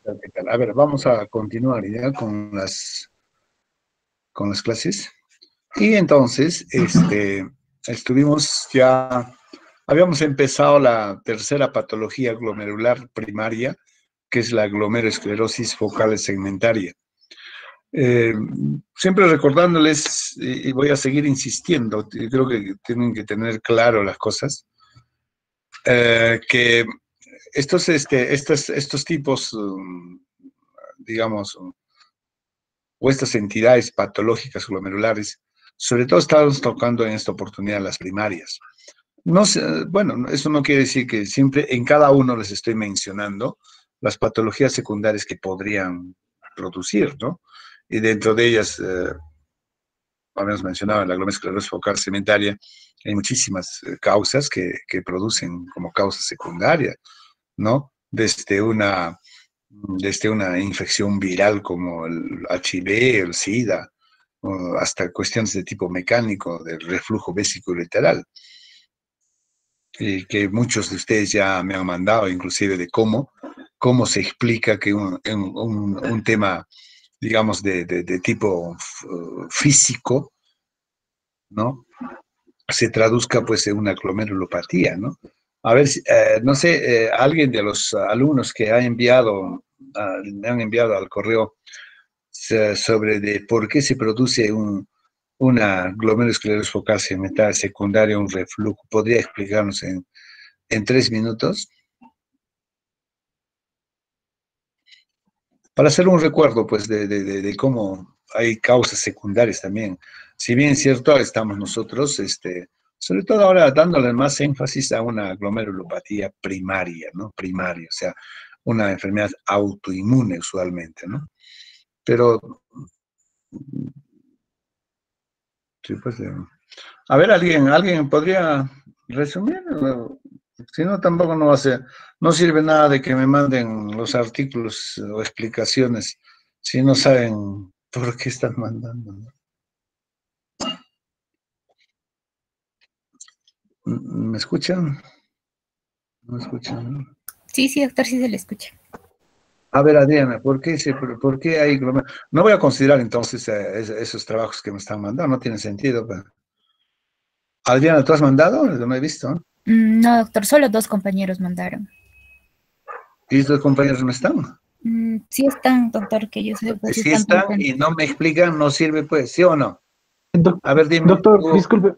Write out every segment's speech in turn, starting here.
¿Qué tal? A ver, vamos a continuar ya con las clases. Y entonces, estuvimos ya, habíamos empezado la tercera patología glomerular primaria, que es la glomerulosclerosis focal segmentaria. Eh, Siempre recordándoles, y voy a seguir insistiendo, y creo que tienen que tener claro las cosas, que estos tipos, digamos, o estas entidades patológicas glomerulares, sobre todo estamos tocando en esta oportunidad las primarias. No sé, bueno, eso no quiere decir que siempre en cada uno les estoy mencionando las patologías secundarias que podrían producir, ¿no? Y dentro de ellas, habíamos mencionado la glomerulosclerosis focal segmentaria, hay muchísimas causas que producen como causa secundaria, ¿no? Desde una infección viral como el HIV, el SIDA, hasta cuestiones de tipo mecánico, del reflujo vesicoureteral, que muchos de ustedes ya me han mandado, inclusive de cómo se explica que un tema, digamos, de tipo físico, ¿no? Se traduzca pues en una glomerulopatía, ¿no? A ver, no sé, alguien de los alumnos que ha enviado, me han enviado al correo sobre de por qué se produce una glomerulosclerosis focal segmental secundaria, un reflujo, ¿podría explicarnos en 3 minutos? Para hacer un recuerdo, pues, de cómo hay causas secundarias también. Si bien es cierto, estamos nosotros, sobre todo ahora dándole más énfasis a una glomerulopatía primaria, ¿no? Primaria, o sea, una enfermedad autoinmune usualmente, ¿no? Pero, sí, pues, a ver, ¿alguien podría resumir? Si no, tampoco no va a ser, no sirve nada de que me manden los artículos o explicaciones si no saben por qué están mandando, ¿no? ¿Me escuchan? ¿No me escuchan? Sí, sí, doctor, sí se le escucha. A ver, Adriana, ¿por qué hay No voy a considerar entonces esos trabajos que me están mandando, no tiene sentido. Pero... Adriana, ¿tú has mandado? No he visto. No, doctor, solo dos compañeros mandaron. ¿Y tus compañeros no están? Sí están, doctor, que yo sé, pues sí Si están están presentes. y no me explican, no sirve, pues, ¿sí o no? A ver, dime, Doctor, disculpe.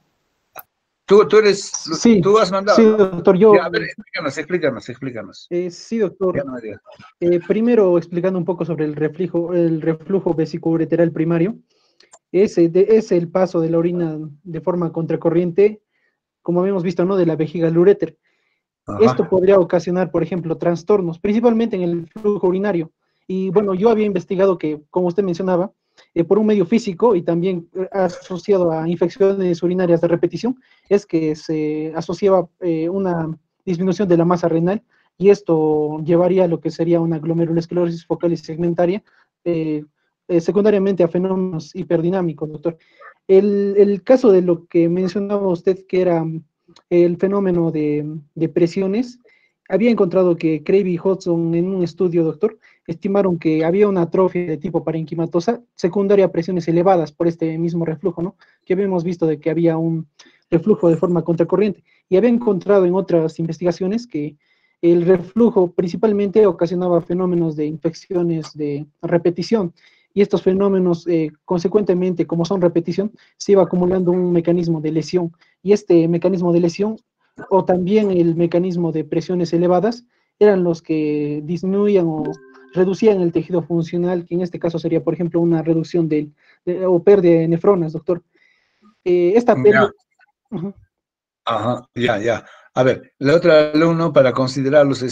Sí, tú has mandado, sí, ¿no? doctor, Ya, a ver, explícanos. sí, Ya doctor. no me digas. Primero, explicando un poco sobre el reflujo vesicoureteral primario, es el paso de la orina de forma contracorriente, como habíamos visto, ¿no? De la vejiga al uréter. Esto Ajá. podría ocasionar, por ejemplo, trastornos, principalmente en el flujo urinario. Y bueno, yo había investigado que, como usted mencionaba, por un medio físico y también asociado a infecciones urinarias de repetición, es que se asociaba una disminución de la masa renal y esto llevaría a lo que sería una glomerulosclerosis focal y segmentaria, eh, secundariamente a fenómenos hiperdinâmicos, doctor. El caso de lo que mencionaba usted, que era el fenómeno de presiones, había encontrado que Crabbe y Hodgson en un estudio, doctor, estimaron que había una atrofia de tipo parenquimatosa secundaria a presiones elevadas por este mismo reflujo, ¿no? Que habíamos visto de que había un reflujo de forma contracorriente. Y había encontrado en otras investigaciones que el reflujo principalmente ocasionaba fenómenos de infecciones de repetición. Y estos fenómenos, consecuentemente, como son repetición, se iba acumulando un mecanismo de lesión. Y este mecanismo de lesión, o también el mecanismo de presiones elevadas, eran los que disminuían o reducían el tejido funcional, que en este caso sería, por ejemplo, una reducción o pérdida de nefronas, doctor. Esta pérdida... Ya, ajá, ya. A ver, el otro alumno, para considerarlos,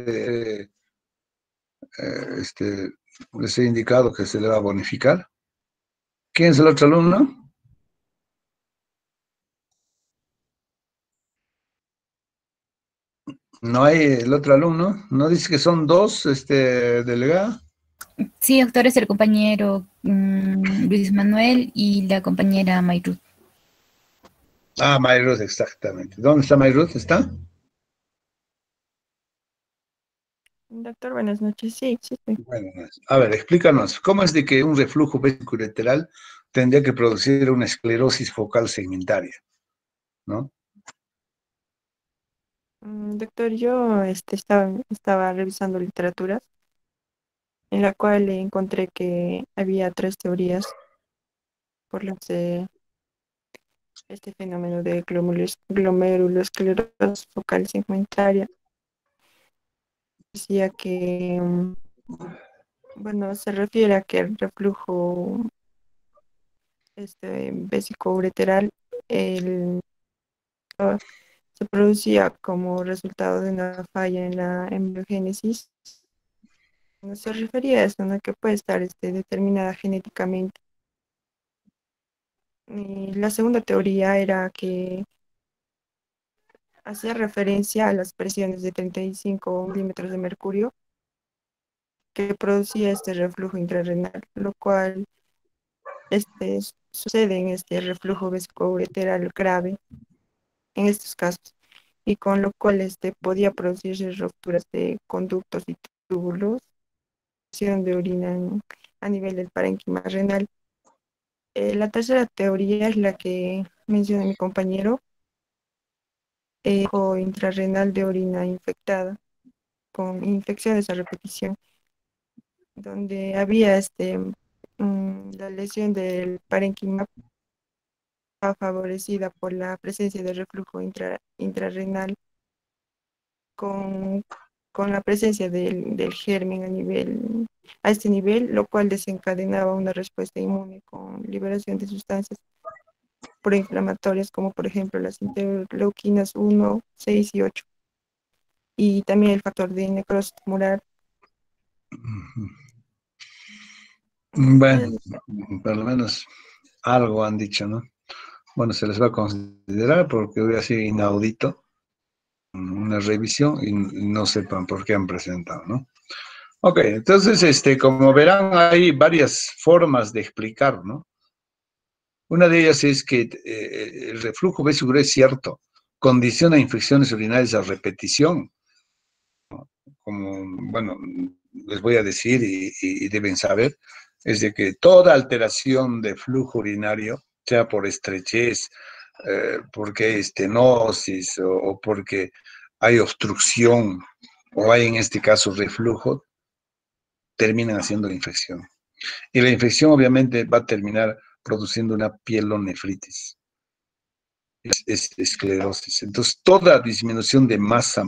les he indicado que se le va a bonificar. ¿Quién es el otro alumno? No hay el otro alumno. ¿No dice que son dos, delegada? Sí, doctor, es el compañero Luis Manuel y la compañera Mayrut. Ah, Mayrut, exactamente. ¿Dónde está Mayrut? ¿Está? Doctor, buenas noches. Sí, sí, sí. Bueno, a ver, explícanos, ¿cómo es de que un reflujo vesicoureteral tendría que producir una esclerosis focal segmentaria, ¿no? Doctor, yo estaba revisando literatura en la cual encontré que había tres teorías por las de este fenómeno de glomerulosclerosis focal segmentaria. Decía que, bueno, se refiere a que el reflujo vesicoureteral el, ah, se producía como resultado de una falla en la embriogénesis. No se refería a eso, ¿no? Que puede estar determinada genéticamente. Y la segunda teoría era que hacía referencia a las presiones de 35 milímetros de mercurio que producía este reflujo intrarrenal, lo cual sucede en este reflujo vesicoureteral grave en estos casos, y con lo cual podía producirse rupturas de conductos y túbulos, presión de orina a nivel del parénquima renal. La tercera teoría es la que menciona mi compañero, o intrarrenal de orina infectada con infecciones a repetición, donde había la lesión del parénquima favorecida por la presencia de reflujo intrarrenal con, con la presencia del germen a este nivel, lo cual desencadenaba una respuesta inmune con liberación de sustancias proinflamatorias, como por ejemplo las interleuquinas 1, 6 y 8, y también el factor de necrosis tumoral. Bueno, por lo menos algo han dicho, ¿no? Bueno, se les va a considerar porque hubiera sido inaudito una revisión y no sepan por qué han presentado, ¿no? Ok, entonces, como verán, hay varias formas de explicar, ¿no? Una de ellas es que el reflujo vesicoureteral es cierto, condiciona infecciones urinarias a repetición, como, bueno, les voy a decir y deben saber, es de que toda alteración de flujo urinario, sea por estrechez, porque hay estenosis o porque hay obstrucción o hay en este caso reflujo, terminan haciendo infección. Y la infección obviamente va a terminar produciendo una pielonefritis. Es esclerosis. Entonces, toda disminución de masa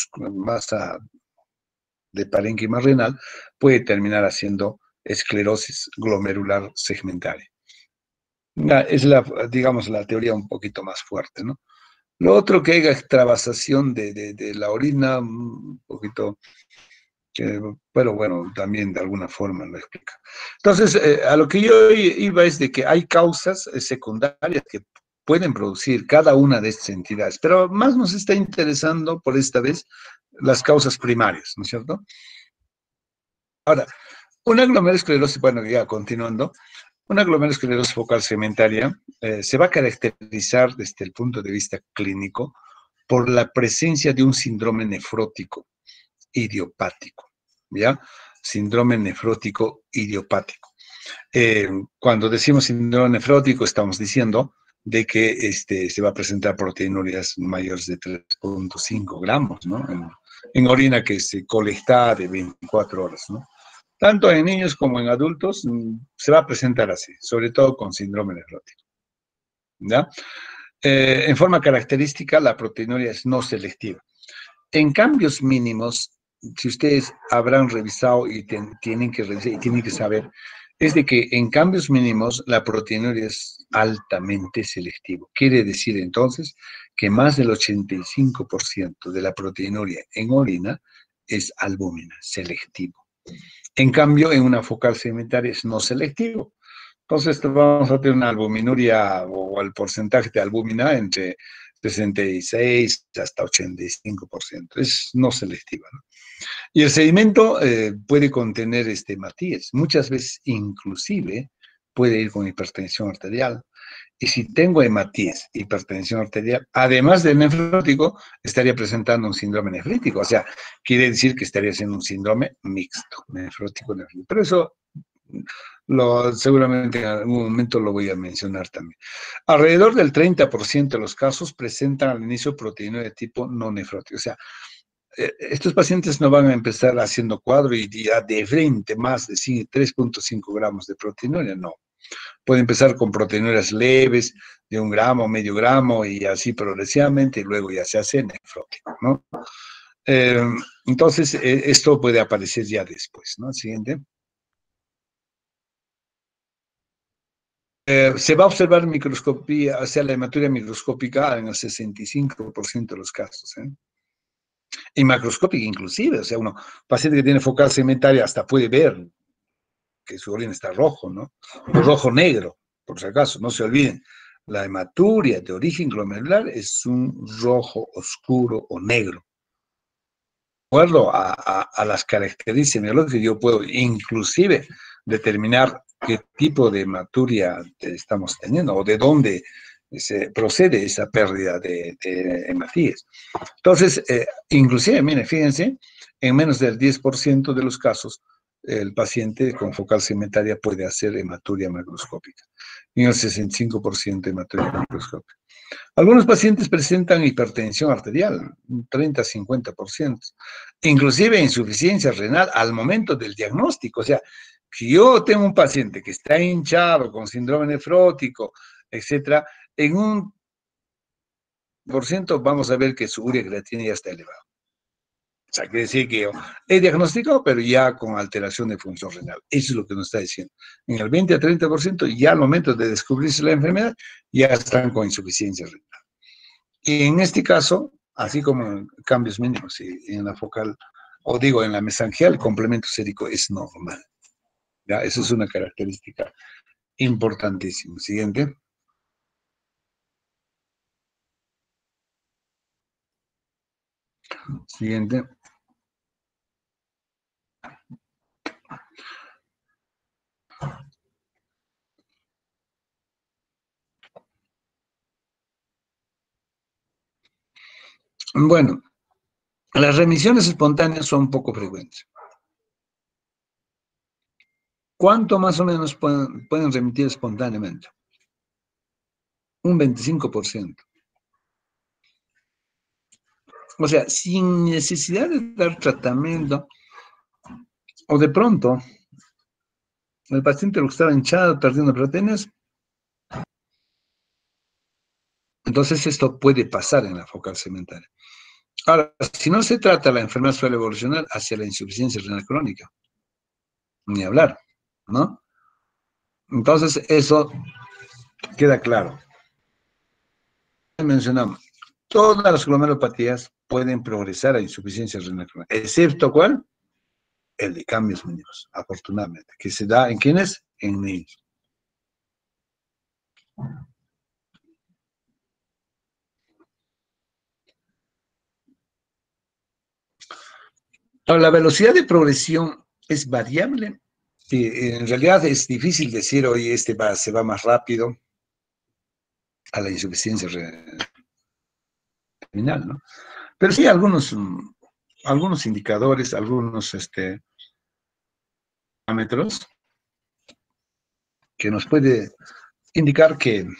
de parénquima renal puede terminar haciendo esclerosis glomerular segmentaria. Es digamos, la teoría un poquito más fuerte, ¿no? Lo otro que haya extravasación de la orina, un poquito, pero bueno, también de alguna forma lo explica. Entonces, a lo que yo iba es de que hay causas secundarias que pueden producir cada una de estas entidades, pero más nos está interesando por esta vez las causas primarias, ¿no es cierto? Ahora, una glomerulosclerosis, bueno, ya continuando, una glomerulosclerosis focal segmentaria se va a caracterizar desde el punto de vista clínico por la presencia de un síndrome nefrótico idiopático, ¿ya? Síndrome nefrótico idiopático. Cuando decimos síndrome nefrótico, estamos diciendo de que se va a presentar proteinurias mayores de 3.5 gramos, ¿no? En orina que se colecta de 24 horas, ¿no? Tanto en niños como en adultos se va a presentar así, sobre todo con síndrome nefrótico, ¿ya? En forma característica, la proteinuria es no selectiva. En cambios mínimos, si ustedes habrán revisado y tienen que revisar y tienen que saber, es de que en cambios mínimos la proteinuria es altamente selectivo. Quiere decir entonces que más del 85% de la proteinuria en orina es albúmina, selectivo. En cambio, en una focal segmentaria es no selectivo. Entonces vamos a tener una albuminuria o el porcentaje de albúmina entre 66 hasta 85%. Es no selectiva, ¿no? Y el sedimento puede contener hematíes. Muchas veces inclusive puede ir con hipertensión arterial Y si tengo hematíes, hipertensión arterial, además del nefrótico, estaría presentando un síndrome nefrítico. O sea, quiere decir que estaría siendo un síndrome mixto, nefrótico-nefrítico. Pero eso seguramente en algún momento lo voy a mencionar también. Alrededor del 30% de los casos presentan al inicio proteinuria de tipo no nefrótico. O sea, estos pacientes no van a empezar haciendo cuadro y ya de frente más de 3.5 gramos de proteinuria, no. Puede empezar con proteinuras leves de 1 gramo, medio gramo y así progresivamente y luego ya se hace nefrótico, ¿no? Entonces, esto puede aparecer ya después, ¿no? Siguiente. Se va a observar microscopía, o sea, la hematuria microscópica en el 65% de los casos, ¿eh? Y macroscópica inclusive, o sea, paciente que tiene focal segmentaria hasta puede ver que su orina está rojo, ¿no? O rojo-negro, por si acaso, no se olviden. La hematuria de origen glomerular es un rojo oscuro o negro. De acuerdo a las características biológicas, yo puedo inclusive determinar qué tipo de hematuria estamos teniendo o de dónde se procede esa pérdida de hematíes. Entonces, inclusive, miren, fíjense, en menos del 10% de los casos, el paciente con focal segmentaria puede hacer hematuria macroscópica. En el 65% hematuria macroscópica. Algunos pacientes presentan hipertensión arterial, un 30-50%, inclusive insuficiencia renal al momento del diagnóstico. O sea, si yo tengo un paciente que está hinchado con síndrome nefrótico, etcétera, en un por ciento vamos a ver que su urea creatina ya está elevada. O sea, quiere decir que yo he diagnosticado, pero ya con alteración de función renal. Eso es lo que nos está diciendo. En el 20 a 30%, ya al momento de descubrirse la enfermedad, ya están con insuficiencia renal. Y en este caso, así como en cambios mínimos en la focal, o digo, en la mesangial, el complemento sérico es normal. ¿Ya? Eso es una característica importantísima. Siguiente. Siguiente. Bueno, las remisiones espontáneas son poco frecuentes. ¿Cuánto más o menos pueden remitir espontáneamente? Un 25%. O sea, sin necesidad de dar tratamiento, o de pronto, el paciente lo que estaba hinchado, perdiendo proteínas, entonces esto puede pasar en la focal segmentaria. Ahora, si no se trata, la enfermedad suele evolucionar hacia la insuficiencia renal crónica. Ni hablar, ¿no? Entonces, eso queda claro. Mencionamos, todas las glomerulopatías pueden progresar a insuficiencia renal crónica, excepto ¿cuál? El de cambios mínimos, afortunadamente, que se da en quiénes? En niños. Ahora, la velocidad de progresión es variable. En realidad es difícil decir, hoy se va más rápido a la insuficiencia renal, ¿no? Pero sí algunos indicadores, algunos parámetros que nos puede indicar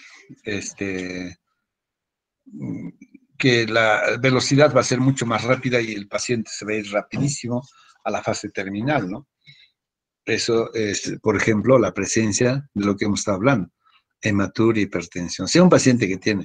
que la velocidad va a ser mucho más rápida y el paciente se va a ir rapidísimo a la fase terminal, ¿no? Eso es, por ejemplo, la presencia de lo que hemos estado hablando, hematuria, hipertensión. Si un paciente que tiene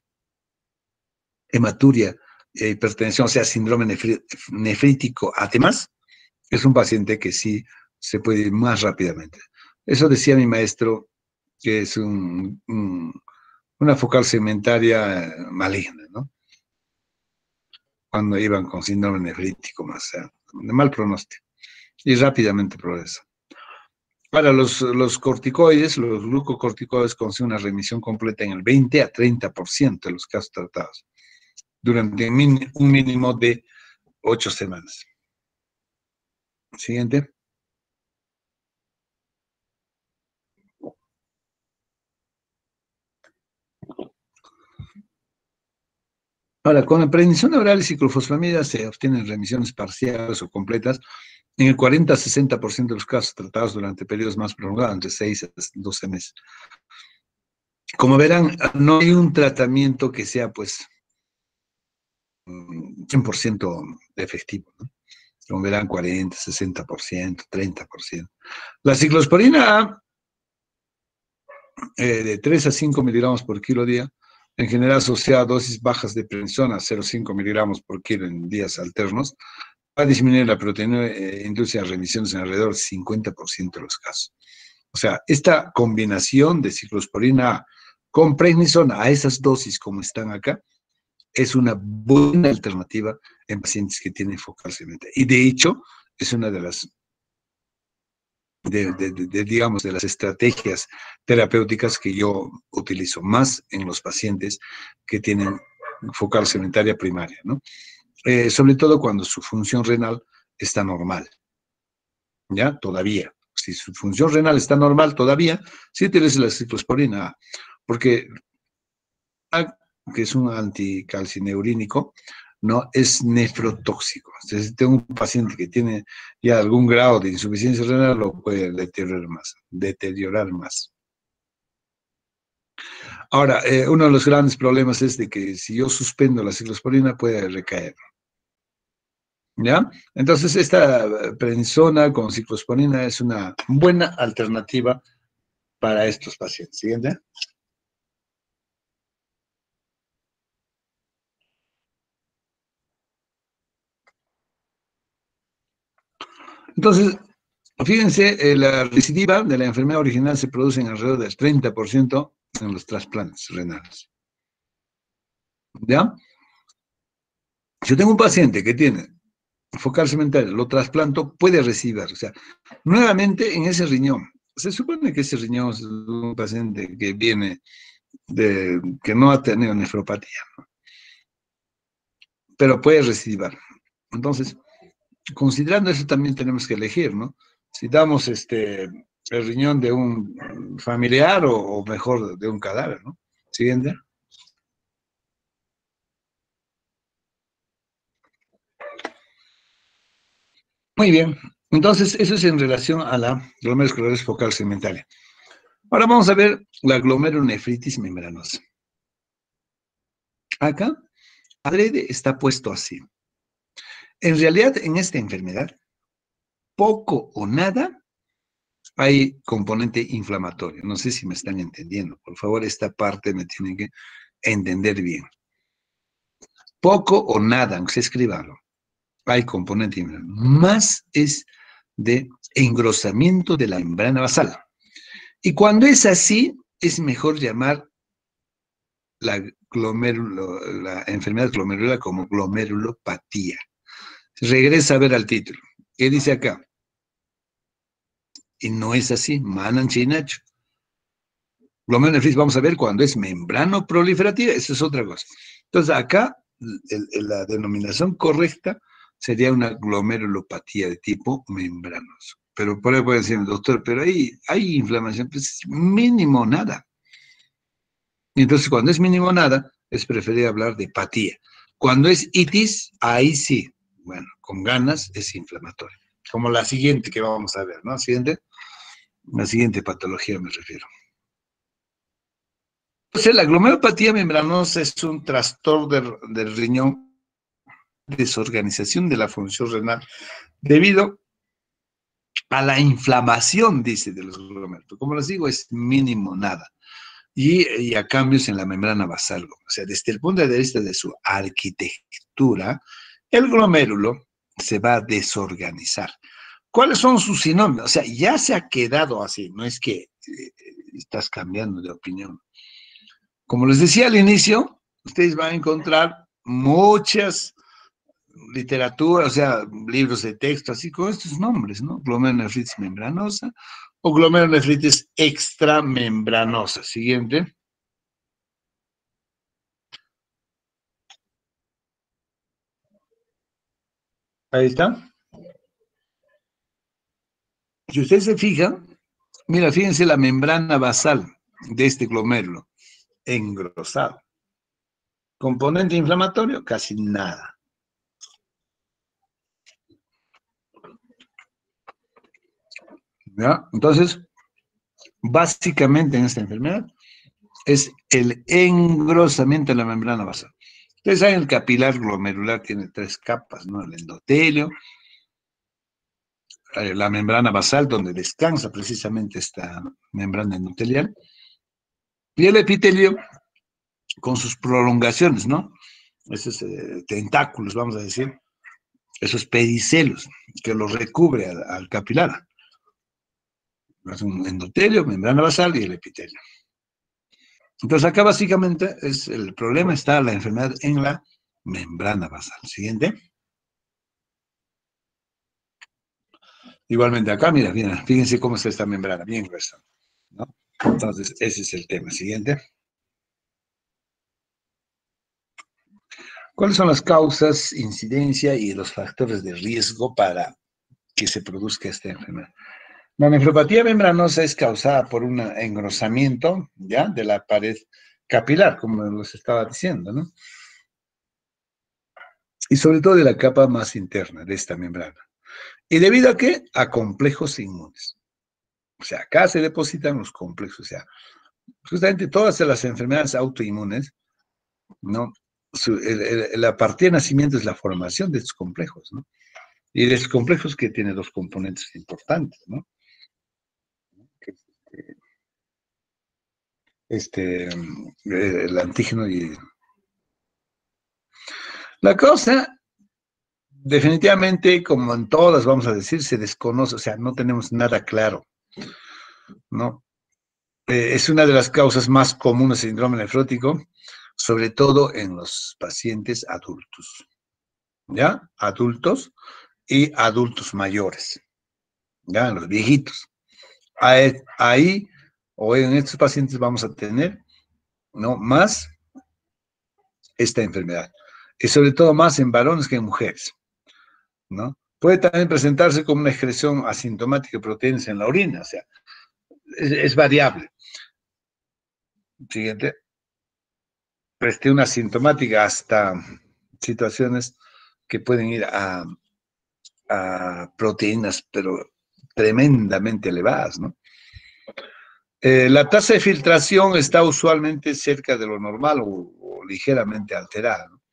hematuria, hipertensión, o sea, síndrome nefrítico, además, es un paciente que sí se puede ir más rápidamente. Eso decía mi maestro, que es una focal segmentaria maligna, ¿no? Cuando iban con síndrome nefrítico, más, o sea, de mal pronóstico, y rápidamente progresa. Para los corticoides, los glucocorticoides consiguen una remisión completa en el 20 a 30% de los casos tratados, durante un mínimo de 8 semanas. Siguiente. Ahora, con la prednisona oral y ciclofosfamida se obtienen remisiones parciales o completas en el 40-60% de los casos tratados durante periodos más prolongados, entre 6 a 12 meses. Como verán, no hay un tratamiento que sea, pues, 100% efectivo, ¿no? Como verán, 40, 60%, 30%. La ciclosporina A, de 3 a 5 miligramos por kilo día, en general asociada a dosis bajas de prednisona, 0,5 miligramos por kilo en días alternos, va a disminuir la proteína e induce a remisiones en alrededor del 50% de los casos. O sea, esta combinación de ciclosporina A con prednisona a esas dosis como están acá, es una buena alternativa en pacientes que tienen focal segmentaria. Y de hecho, es una de las, digamos, de las estrategias terapéuticas que yo utilizo más en los pacientes que tienen focal segmentaria primaria, ¿no? Sobre todo cuando su función renal está normal, ¿ya? Todavía. Si su función renal está normal todavía, sí utiliza la ciclosporina A, porque que es un anticalcineurínico, no es nefrotóxico. Entonces, si tengo un paciente que tiene ya algún grado de insuficiencia renal, lo puede deteriorar más. Ahora, uno de los grandes problemas es de que si yo suspendo la ciclosporina puede recaer. ¿Ya? Entonces, esta prednisona con ciclosporina es una buena alternativa para estos pacientes. ¿Siguiente? Entonces, fíjense, la recidiva de la enfermedad original se produce en alrededor del 30% en los trasplantes renales. ¿Ya? Si yo tengo un paciente que tiene focal segmentaria, lo trasplanto, puede recidir, o sea, nuevamente en ese riñón. Se supone que ese riñón es un paciente que viene que no ha tenido nefropatía, ¿no? Pero puede recidivar. Entonces, considerando eso también tenemos que elegir, ¿no? Si damos el riñón de un familiar o mejor de un cadáver, ¿no? Siguiente. Muy bien. Entonces, eso es en relación a la glomerulosclerosis focal segmentaria. Ahora vamos a ver la glomerulonefritis membranosa. Acá, adrede está puesto así. En realidad, en esta enfermedad, poco o nada hay componente inflamatorio. No sé si me están entendiendo. Por favor, esta parte me tienen que entender bien. Poco o nada, aunque se escribalo, hay componente inflamatorio. Más es de engrosamiento de la membrana basal. Y cuando es así, es mejor llamar la enfermedad glomerular como glomerulopatía. Regresa a ver al título. ¿Qué dice acá? Y no es así, manan chinacho. Glomerulonefritis vamos a ver cuando es membrano proliferativa, eso es otra cosa. Entonces acá la denominación correcta sería una glomerulopatía de tipo membranoso. Pero por ahí puede decir, doctor, pero ahí hay inflamación, pues mínimo nada. Y entonces cuando es mínimo nada, es preferible hablar de patía. Cuando es itis, ahí sí, bueno, con ganas es inflamatorio. Como la siguiente que vamos a ver, ¿no? La siguiente patología me refiero. Entonces, la glomerulopatía membranosa es un trastorno del riñón, desorganización de la función renal, debido a la inflamación, dice, de los glomérulos. Como les digo, es mínimo nada. Y a cambios en la membrana basal. O sea, desde el punto de vista de su arquitectura, el glomérulo se va a desorganizar. ¿Cuáles son sus sinónimos? O sea, ya se ha quedado así, no es que estás cambiando de opinión. Como les decía al inicio, ustedes van a encontrar muchas literaturas, o sea, libros de texto, así con estos nombres, ¿no? Glomerulonefritis membranosa o glomerulonefritis extramembranosa. Siguiente. Ahí está. Si ustedes se fijan, mira, fíjense la membrana basal de este glomérulo, engrosado. Componente inflamatorio, casi nada. ¿Ya? Entonces, básicamente en esta enfermedad es el engrosamiento de la membrana basal. Ustedes saben, el capilar glomerular tiene 3 capas, ¿no? El endotelio, la membrana basal, donde descansa precisamente esta membrana endotelial, y el epitelio con sus prolongaciones, ¿no? Esos tentáculos, vamos a decir, esos pedicelos que los recubre al capilar. Es un endotelio, membrana basal y el epitelio. Entonces acá básicamente el problema está la enfermedad en la membrana basal. Siguiente. Igualmente acá, mira, fíjense cómo está esta membrana, bien gruesa, ¿no? Entonces ese es el tema. Siguiente. ¿Cuáles son las causas, incidencia y los factores de riesgo para que se produzca esta enfermedad? La nefropatía membranosa es causada por un engrosamiento, ¿ya?, de la pared capilar, como les estaba diciendo, ¿no? Y sobre todo de la capa más interna de esta membrana. ¿Y debido a qué? A complejos inmunes. O sea, acá se depositan los complejos. O sea, justamente todas las enfermedades autoinmunes, ¿no? La partida de nacimiento es la formación de estos complejos, ¿no? Y de estos complejos que tiene 2 componentes importantes, ¿no? El antígeno y... La causa, definitivamente, como en todas, vamos a decir, se desconoce, o sea, no tenemos nada claro, ¿no? Es una de las causas más comunes del síndrome nefrótico, sobre todo en los pacientes adultos, ¿ya? Adultos y adultos mayores, ¿ya? En los viejitos. Ahí, o en estos pacientes vamos a tener, ¿no?, más esta enfermedad. Y sobre todo más en varones que en mujeres, ¿no? Puede también presentarse como una excreción asintomática de proteínas en la orina, o sea, es variable. Siguiente. Una asintomática hasta situaciones que pueden ir a proteínas, pero tremendamente elevadas, ¿no? La tasa de filtración está usualmente cerca de lo normal o ligeramente alterada, ¿no?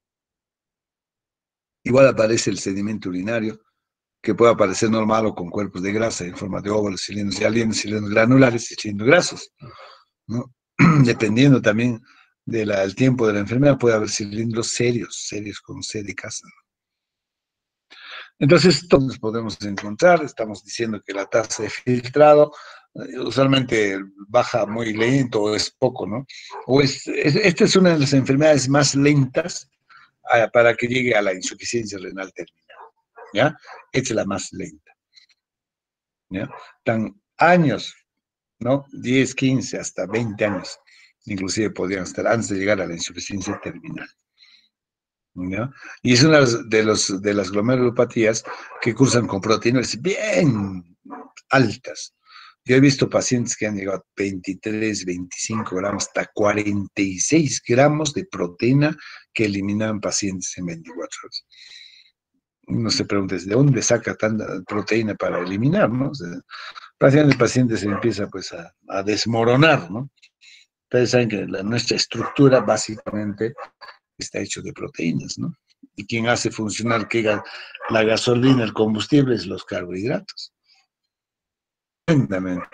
Igual aparece el sedimento urinario, que puede aparecer normal o con cuerpos de grasa en forma de óvulos, cilindros y alienos, cilindros granulares y cilindros grasos, ¿no? Dependiendo también del tiempo de la enfermedad, puede haber cilindros serios con C de casa, ¿no? Entonces, todos podemos encontrar, estamos diciendo que la tasa de filtrado usualmente baja muy lento o es poco, ¿no? Esta es una de las enfermedades más lentas para que llegue a la insuficiencia renal terminal, ¿ya? Esta es la más lenta, ¿ya? Tan años, ¿no? 10, 15, hasta 20 años, inclusive podrían estar antes de llegar a la insuficiencia terminal, ¿ya? Y es una de las glomerulopatías que cursan con proteínas bien altas. Yo he visto pacientes que han llegado a 23, 25 gramos, hasta 46 gramos de proteína que eliminan pacientes en 24 horas. Uno se pregunta, ¿de dónde saca tanta proteína para eliminar, no? O sea, el paciente se empieza pues a desmoronar, ¿no? Ustedes saben que nuestra estructura básicamente está hecho de proteínas, ¿no? Y quien hace funcionar la gasolina, el combustible, es los carbohidratos. Tremendamente,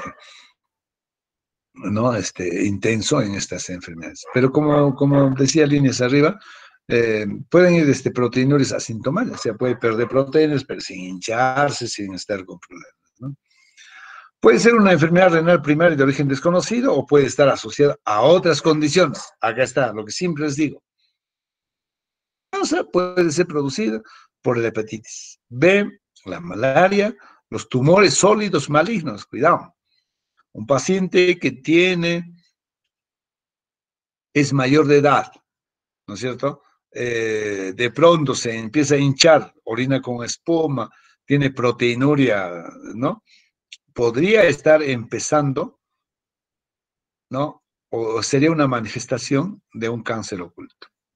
¿no? Intenso en estas enfermedades. Pero como decía líneas arriba, pueden ir proteinurias asintomáticas, o sea, puede perder proteínas, pero sin hincharse, sin estar con problemas, ¿no? Puede ser una enfermedad renal primaria de origen desconocido o puede estar asociada a otras condiciones. Acá está, lo que siempre les digo. Puede ser producida por la hepatitis B, la malaria, los tumores sólidos malignos, cuidado. Un paciente que es mayor de edad, ¿no es cierto? De pronto se empieza a hinchar, orina con espuma, tiene proteinuria, ¿no? Podría estar empezando, ¿no? O sería una manifestación de un cáncer oculto.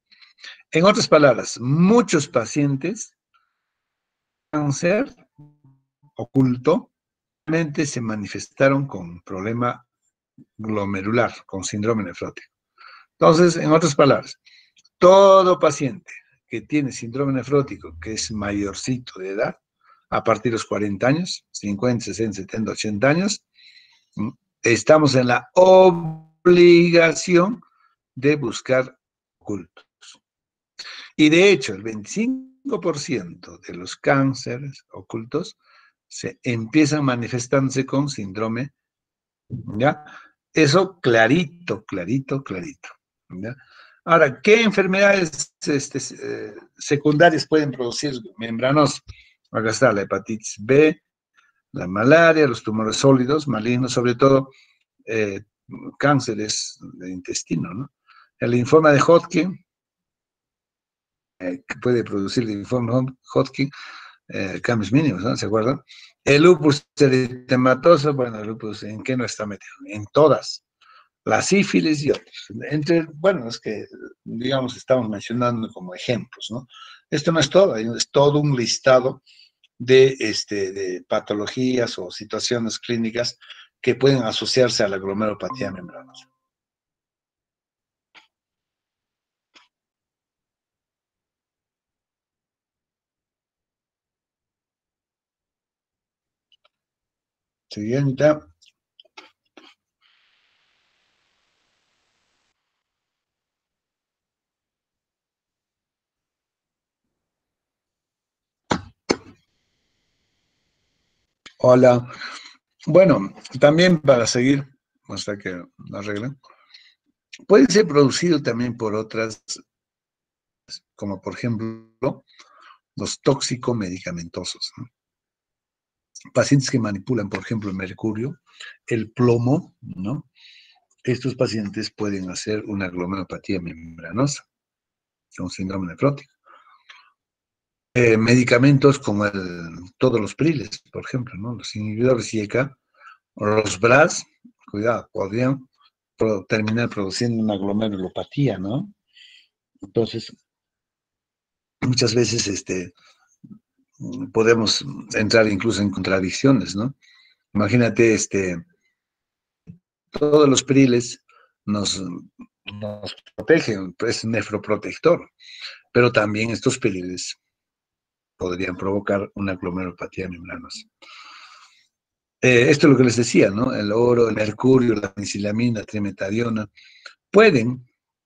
En otras palabras, muchos pacientes cáncer oculto realmente se manifestaron con problema glomerular, con síndrome nefrótico. Entonces, en otras palabras, todo paciente que tiene síndrome nefrótico, que es mayorcito de edad, a partir de los 40 años, 50, 60, 70, 80 años, estamos en la obligación de buscar ocultos. Y de hecho, el 25% de los cánceres ocultos se empiezan manifestándose con síndrome, ¿ya? Eso clarito, clarito, clarito, ¿ya? Ahora, ¿qué enfermedades secundarias pueden producir membranos? Acá está la hepatitis B, la malaria, los tumores sólidos, malignos, sobre todo cánceres de intestino, ¿no? El linfoma de Hodgkin, que puede producir el linfoma Hodgkin, cambios mínimos, ¿no? ¿Se acuerdan? El lupus eritematoso, bueno, el lupus, ¿en qué no está metido? En todas. La sífilis y otros. Bueno, es que, digamos, estamos mencionando como ejemplos, ¿no? Esto no es todo, es todo un listado de patologías o situaciones clínicas que pueden asociarse a la glomerulopatía membranosa. Siguiente. Hola. Bueno, también para seguir, hasta que lo arreglen, puede ser producido también por otras, como por ejemplo, los tóxico-medicamentosos, ¿no? Pacientes que manipulan, por ejemplo, el mercurio, el plomo, ¿no? Estos pacientes pueden hacer una glomerulopatía membranosa, un síndrome nefrótico. Medicamentos como todos los priles, por ejemplo, ¿no? Los inhibidores IECA, o los BRAS, cuidado, podrían terminar produciendo una glomerulopatía, ¿no? Entonces, muchas veces podemos entrar incluso en contradicciones, ¿no? Imagínate, todos los priles nos protegen, es nefroprotector, pero también estos priles podrían provocar una glomerulopatía membranosa. Esto es lo que les decía, ¿no? El oro, el mercurio, la penicilamina, trimetadiona, pueden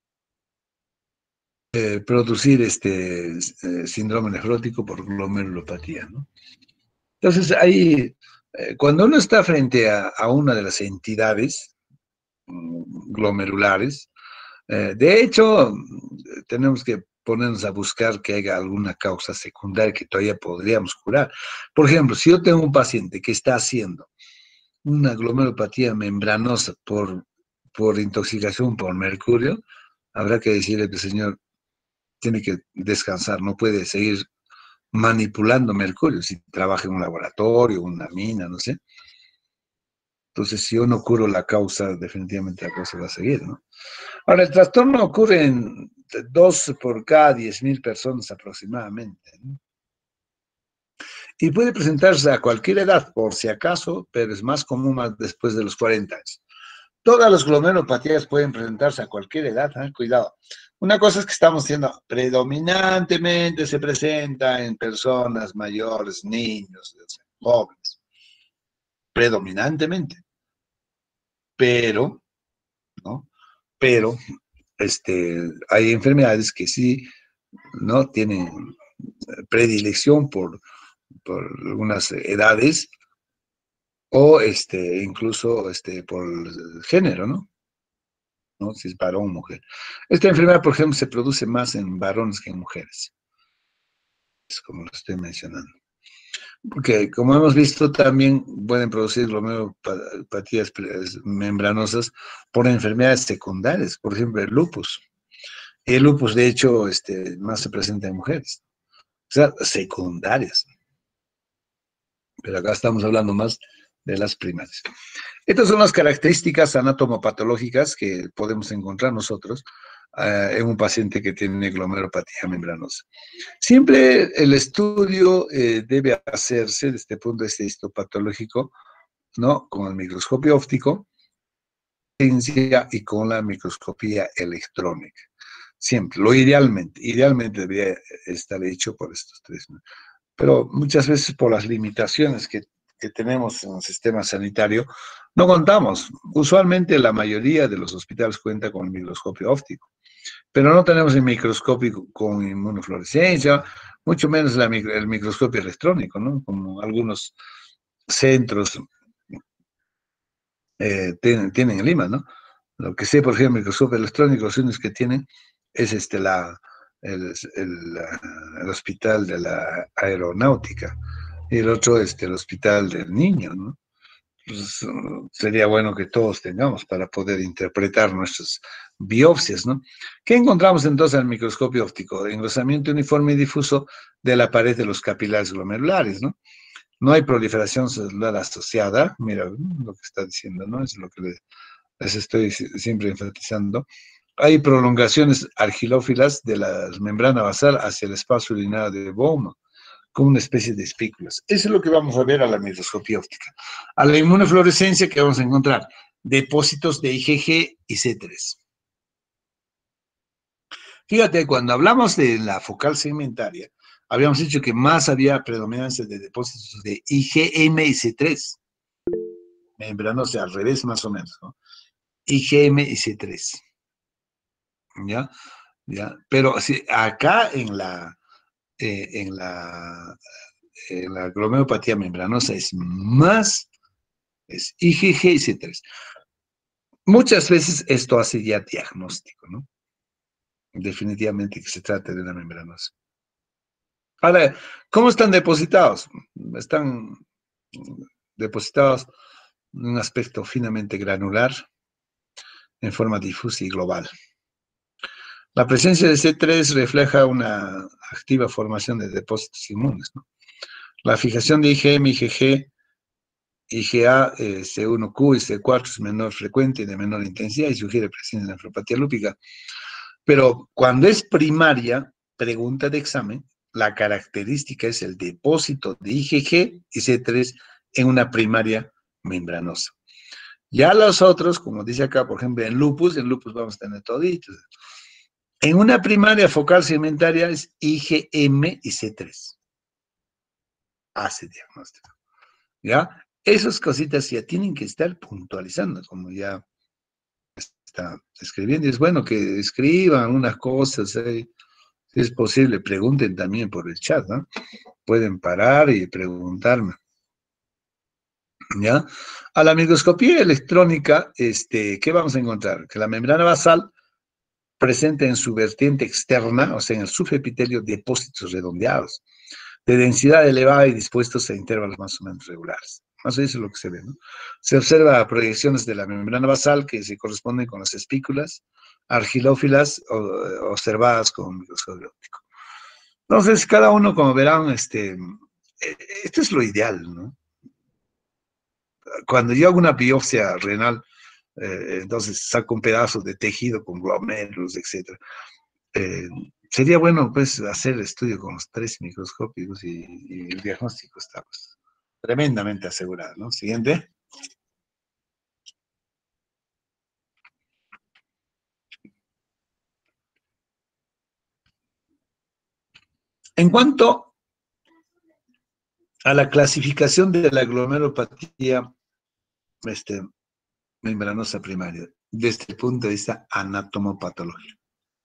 producir síndrome nefrótico por glomerulopatía, ¿no? Entonces, ahí, cuando uno está frente a una de las entidades glomerulares, de hecho, tenemos que ponernos a buscar que haya alguna causa secundaria que todavía podríamos curar. Por ejemplo, si yo tengo un paciente que está haciendo una glomerulopatía membranosa por intoxicación por mercurio, habrá que decirle que el señor tiene que descansar, no puede seguir manipulando mercurio, si trabaja en un laboratorio, una mina, no sé. Entonces, si yo no curo la causa, definitivamente la causa va a seguir, ¿no? Ahora, el trastorno ocurre en 2 por cada 10.000 personas aproximadamente, ¿no? Y puede presentarse a cualquier edad, por si acaso, pero es más común más después de los 40 años. Todas las glomerulopatías pueden presentarse a cualquier edad, ¿eh? Cuidado. Una cosa es que estamos diciendo, predominantemente se presenta en personas mayores, niños, jóvenes. Predominantemente. Pero, ¿no? Pero, hay enfermedades que sí, ¿no? Tienen predilección por algunas edades o incluso por el género, ¿no? Si es varón o mujer. Esta enfermedad, por ejemplo, se produce más en varones que en mujeres. Es como lo estoy mencionando. Porque, como hemos visto, también pueden producir glomerulopatías membranosas por enfermedades secundarias, por ejemplo, el lupus. El lupus, de hecho, más se presenta en mujeres. O sea, secundarias. Pero acá estamos hablando más de las primarias. Estas son las características anatomopatológicas que podemos encontrar nosotros en un paciente que tiene glomerulopatía membranosa. Siempre el estudio debe hacerse desde este punto de vista histopatológico, ¿no? Con el microscopio óptico y con la microscopía electrónica. Siempre, idealmente debería estar hecho por estos tres, ¿no? Pero muchas veces por las limitaciones que tenemos en el sistema sanitario, no contamos. Usualmente la mayoría de los hospitales cuenta con el microscopio óptico, pero no tenemos el microscopio con inmunofluorescencia, mucho menos el microscopio electrónico, ¿no? Como algunos centros tienen en Lima, ¿no? Lo que sé, por ejemplo, el microscopio electrónico, los únicos que tienen es el hospital de la aeronáutica y el otro el hospital del niño, ¿no? Pues, sería bueno que todos tengamos para poder interpretar nuestras biopsias, ¿no? ¿Qué encontramos entonces en el microscopio óptico? Engrosamiento uniforme y difuso de la pared de los capilares glomerulares, ¿no? No hay proliferación celular asociada, mira lo que está diciendo, ¿no? Es lo que les estoy siempre enfatizando. Hay prolongaciones argilófilas de la membrana basal hacia el espacio urinario de Bowman, como una especie de espículas. Eso es lo que vamos a ver a la microscopía óptica. A la inmunofluorescencia, que vamos a encontrar depósitos de IgG y C3. Fíjate, cuando hablamos de la focal segmentaria, habíamos dicho que más había predominancia de depósitos de IgM y C3. Membranosa, al revés más o menos, ¿no? IgM y C3. ¿Ya? ¿Ya? Pero si acá en la glomerulopatía membranosa es IgG y C3. Muchas veces esto hace ya diagnóstico, ¿no? Definitivamente que se trata de una membranosa. Ahora, ¿cómo están depositados? Están depositados en un aspecto finamente granular, en forma difusa y global. La presencia de C3 refleja una activa formación de depósitos inmunes, ¿no? La fijación de IgM, IgG, IgA, C1Q y C4 es menor frecuente y de menor intensidad y sugiere presencia de nefropatía lúpica. Pero cuando es primaria, pregunta de examen, la característica es el depósito de IgG y C3 en una primaria membranosa. Ya los otros, como dice acá, por ejemplo, en lupus vamos a tener toditos. En una primaria focal segmentaria es IgM y C3. Hace diagnóstico. ¿Ya? Esas cositas ya tienen que estar puntualizando, como ya está escribiendo. Es bueno que escriban unas cosas, si es posible, pregunten también por el chat, ¿no? Pueden parar y preguntarme. ¿Ya? A la microscopía electrónica, ¿qué vamos a encontrar? Que la membrana basal presenta en su vertiente externa, o sea, en el subepitelio, depósitos redondeados, de densidad elevada y dispuestos a intervalos más o menos regulares. Más o menos eso es lo que se ve, ¿no? Se observa proyecciones de la membrana basal que se corresponden con las espículas argilófilas observadas con microscopio óptico. Entonces, cada uno, como verán, esto es lo ideal, ¿no? Cuando yo hago una biopsia renal, entonces saco un pedazo de tejido con glomérulos, etc. Sería bueno, pues, hacer el estudio con los tres microscópicos y el diagnóstico está, pues, tremendamente asegurado, ¿no? Siguiente. En cuanto a la clasificación de la glomerulopatía membranosa primaria, desde el punto de vista anatomopatológico.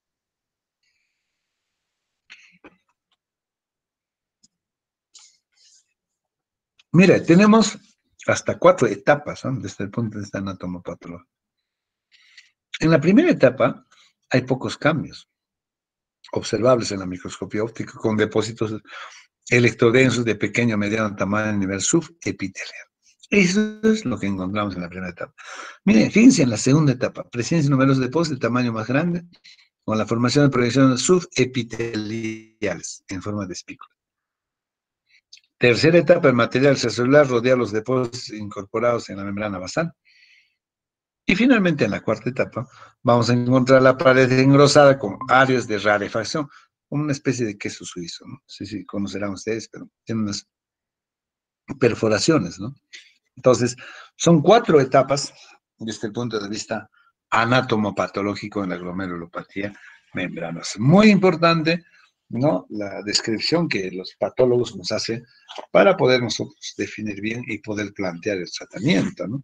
Mira, tenemos hasta 4 etapas, ¿no? Desde el punto de vista anatomopatológico. En la primera etapa hay pocos cambios observables en la microscopía óptica con depósitos electrodensos de pequeño a mediano tamaño a nivel subepitelial. Eso es lo que encontramos en la primera etapa. Miren, fíjense en la segunda etapa, presencia de numerosos depósitos de tamaño más grande con la formación de proyecciones subepiteliales en forma de espícula. Tercera etapa, el material extracelular rodea los depósitos incorporados en la membrana basal. Y finalmente, en la cuarta etapa, vamos a encontrar la pared engrosada con áreas de rarefacción, una especie de queso suizo, ¿no? No sé si conocerán ustedes, pero tiene unas perforaciones, ¿no? Entonces, son 4 etapas desde el punto de vista anatomopatológico en la glomerulopatía membranosa. Muy importante, ¿no? La descripción que los patólogos nos hacen para poder nosotros definir bien y poder plantear el tratamiento, ¿no?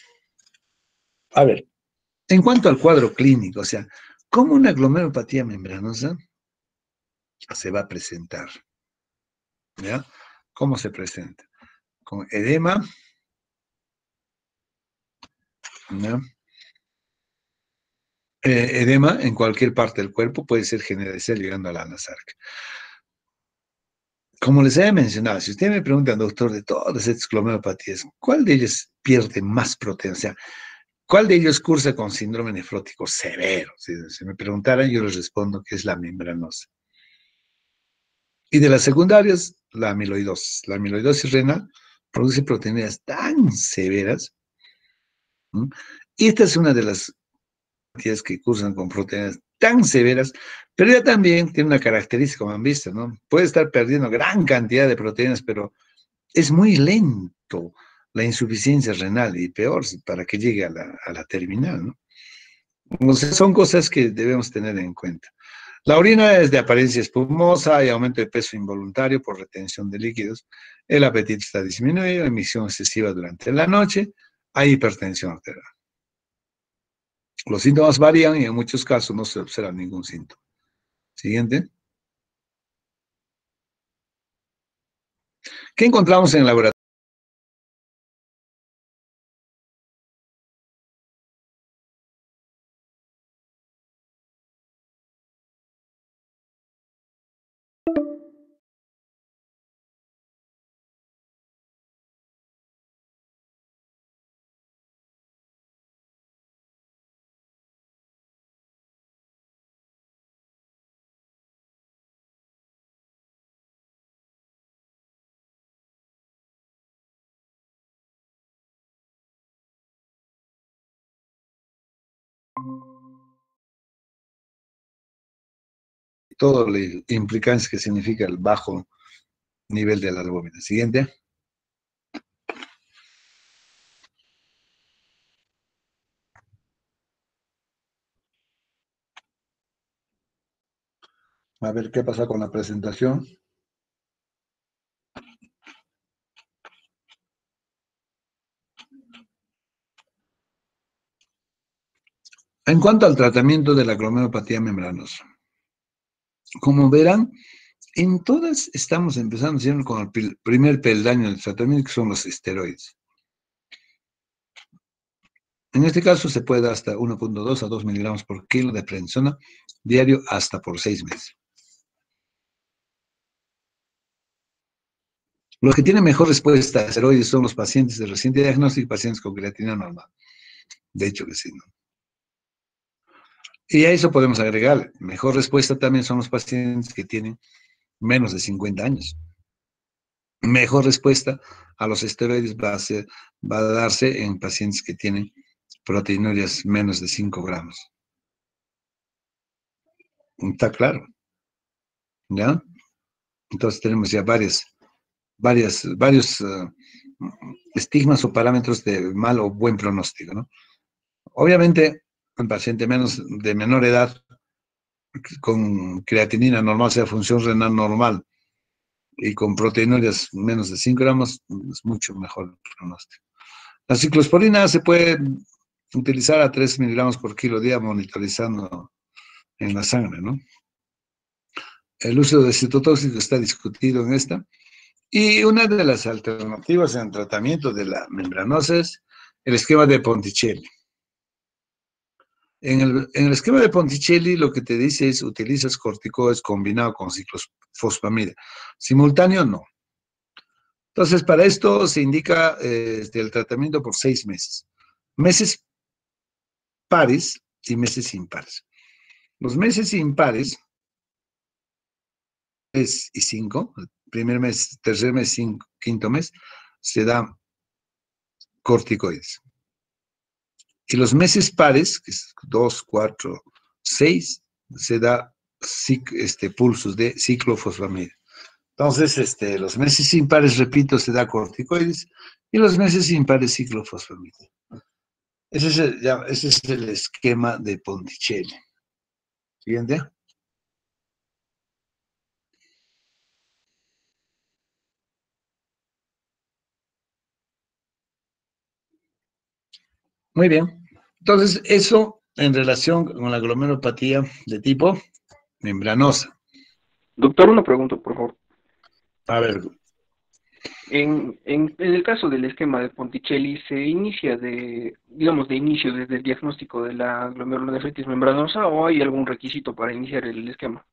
A ver, en cuanto al cuadro clínico, o sea, ¿cómo una glomerulopatía membranosa se va a presentar? ¿Ya? ¿Cómo se presenta? Con edema, ¿no? Edema en cualquier parte del cuerpo, puede ser generalizado llegando a la nasarca. Como les había mencionado, si usted me pregunta, doctor, de todas estas glomerulopatías, ¿cuál de ellos pierde más proteína? O sea, ¿cuál de ellos cursa con síndrome nefrótico severo? Si me preguntaran, yo les respondo que es la membranosa. Y de las secundarias, la amiloidosis. La amiloidosis renal produce proteínas tan severas, ¿no? Y esta es una de las que cursan con proteínas tan severas, pero ya también tiene una característica, como han visto, ¿no? Puede estar perdiendo gran cantidad de proteínas, pero es muy lento la insuficiencia renal y peor para que llegue a la terminal, ¿no? Entonces son cosas que debemos tener en cuenta. La orina es de apariencia espumosa, hay aumento de peso involuntario por retención de líquidos, el apetito está disminuido, emisión excesiva durante la noche, hay hipertensión arterial. Los síntomas varían y en muchos casos no se observa ningún síntoma. Siguiente. ¿Qué encontramos en el laboratorio? Todo la implicancia que significa el bajo nivel de la albúmina. Siguiente. A ver qué pasa con la presentación. En cuanto al tratamiento de la glomerulopatía membranosa, como verán, en todas estamos empezando siempre con el primer peldaño del tratamiento, que son los esteroides. En este caso se puede dar hasta 1.2 a 2 miligramos por kilo de prednisona diario hasta por 6 meses. Los que tienen mejor respuesta a esteroides son los pacientes de reciente diagnóstico y pacientes con creatinina normal. De hecho que sí, ¿no? Y a eso podemos agregar, mejor respuesta también son los pacientes que tienen menos de 50 años. Mejor respuesta a los esteroides va a darse en pacientes que tienen proteinurias menos de 5 gramos. ¿Está claro? ¿Ya? Entonces tenemos ya varios estigmas o parámetros de mal o buen pronóstico, ¿no? Obviamente, un paciente de menor edad con creatinina normal, o sea, función renal normal, y con proteinurias menos de 5 gramos, es mucho mejor el pronóstico. La ciclosporina se puede utilizar a 3 miligramos por kilo día monitorizando en la sangre, ¿no? El uso de citotóxico está discutido en esta. Y una de las alternativas en tratamiento de la membranosa es el esquema de Ponticelli. En el esquema de Ponticelli lo que te dice es utilizas corticoides combinado con ciclofosfamida. Simultáneo no. Entonces, para esto se indica el tratamiento por 6 meses. Meses pares y meses impares. Los meses impares, 3 y 5, el primer mes, tercer mes, quinto mes, se da corticoides. Y los meses pares, que es 2, 4, 6, se da pulsos de ciclofosfamida. Entonces, los meses impares, repito, se da corticoides, y los meses impares ciclofosfamida. Ese es el esquema de Ponticelli. Siguiente. Muy bien. Entonces, eso en relación con la glomerulopatía de tipo membranosa. Doctor, una pregunta, por favor. A ver, En el caso del esquema de Ponticelli, ¿se inicia digamos, de inicio desde el diagnóstico de la glomerulonefritis membranosa o hay algún requisito para iniciar el esquema?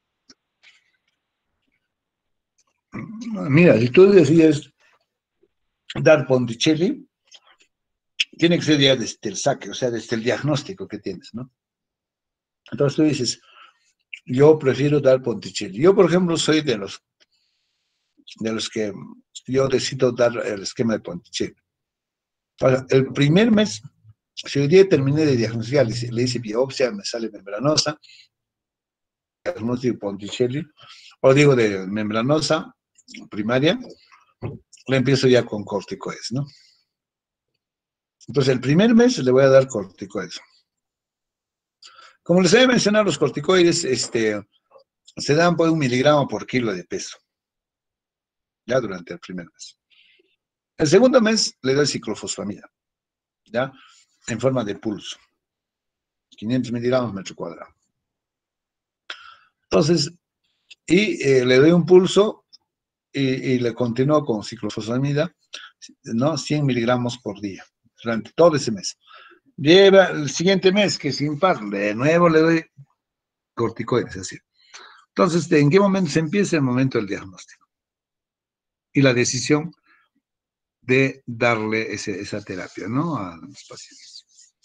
mira, si tú decides dar Ponticelli, tiene que ser ya desde el saque, o sea, desde el diagnóstico que tienes, ¿no? Entonces tú dices, yo prefiero dar Ponticelli. Yo, por ejemplo, soy de los que yo decido dar el esquema de Ponticelli. Para el primer mes, si hoy día terminé de diagnosticar, le hice biopsia, me sale membranosa, diagnóstico Ponticelli, o digo de membranosa primaria, le empiezo ya con corticoides, ¿no? Entonces, el primer mes le voy a dar corticoides. Como les había mencionado, los corticoides se dan por 1 miligramo por kilo de peso, ya durante el primer mes. El segundo mes le doy ciclofosfamida, ya, en forma de pulso, 500 miligramos metro cuadrado. Entonces, le doy un pulso y le continúo con ciclofosfamida, ¿no? 100 miligramos por día, durante todo ese mes. Lleva el siguiente mes, que es impar, de nuevo le doy corticoides, así. Entonces, ¿en qué momento se empieza? El momento del diagnóstico. Y la decisión de darle esa terapia, ¿no? A los pacientes.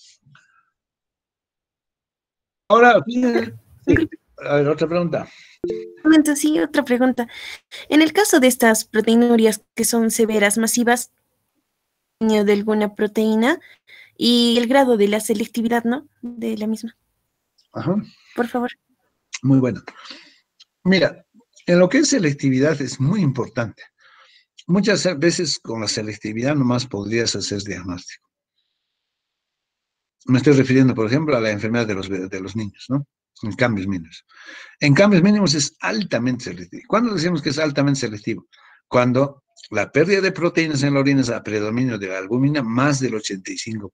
Ahora, sí, a ver, otra pregunta. Sí, otra pregunta. En el caso de estas proteinurias que son severas, masivas, de alguna proteína y el grado de la selectividad, ¿no? De la misma. Ajá. Por favor. Muy bueno. Mira, en lo que es selectividad es muy importante. Muchas veces con la selectividad nomás podrías hacer diagnóstico. Me estoy refiriendo, por ejemplo, a la enfermedad de los niños, ¿no? En cambios mínimos. En cambios mínimos es altamente selectivo. ¿Cuándo decimos que es altamente selectivo? Cuando la pérdida de proteínas en la orina es a predominio de la albúmina más del 85%.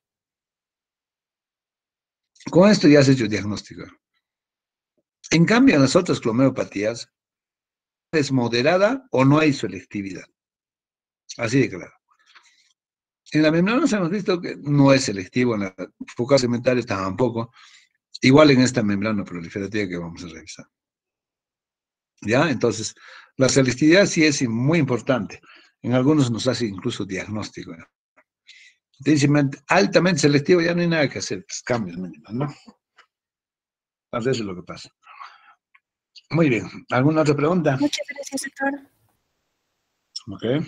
Con esto ya has hecho diagnóstico. En cambio, en las otras glomerulopatías es moderada o no hay selectividad. Así de claro. En la membranosa hemos visto que no es selectivo, en la focal segmentaria tampoco. Igual en esta membrana proliferativa que vamos a revisar. ¿Ya? Entonces, la selectividad sí es muy importante. En algunos nos hace incluso diagnóstico. ¿No? Dice, altamente selectivo, ya no hay nada que hacer, pues cambios mínimos, ¿no? Entonces, eso es lo que pasa. Muy bien. ¿Alguna otra pregunta? Muchas gracias, doctor. Ok.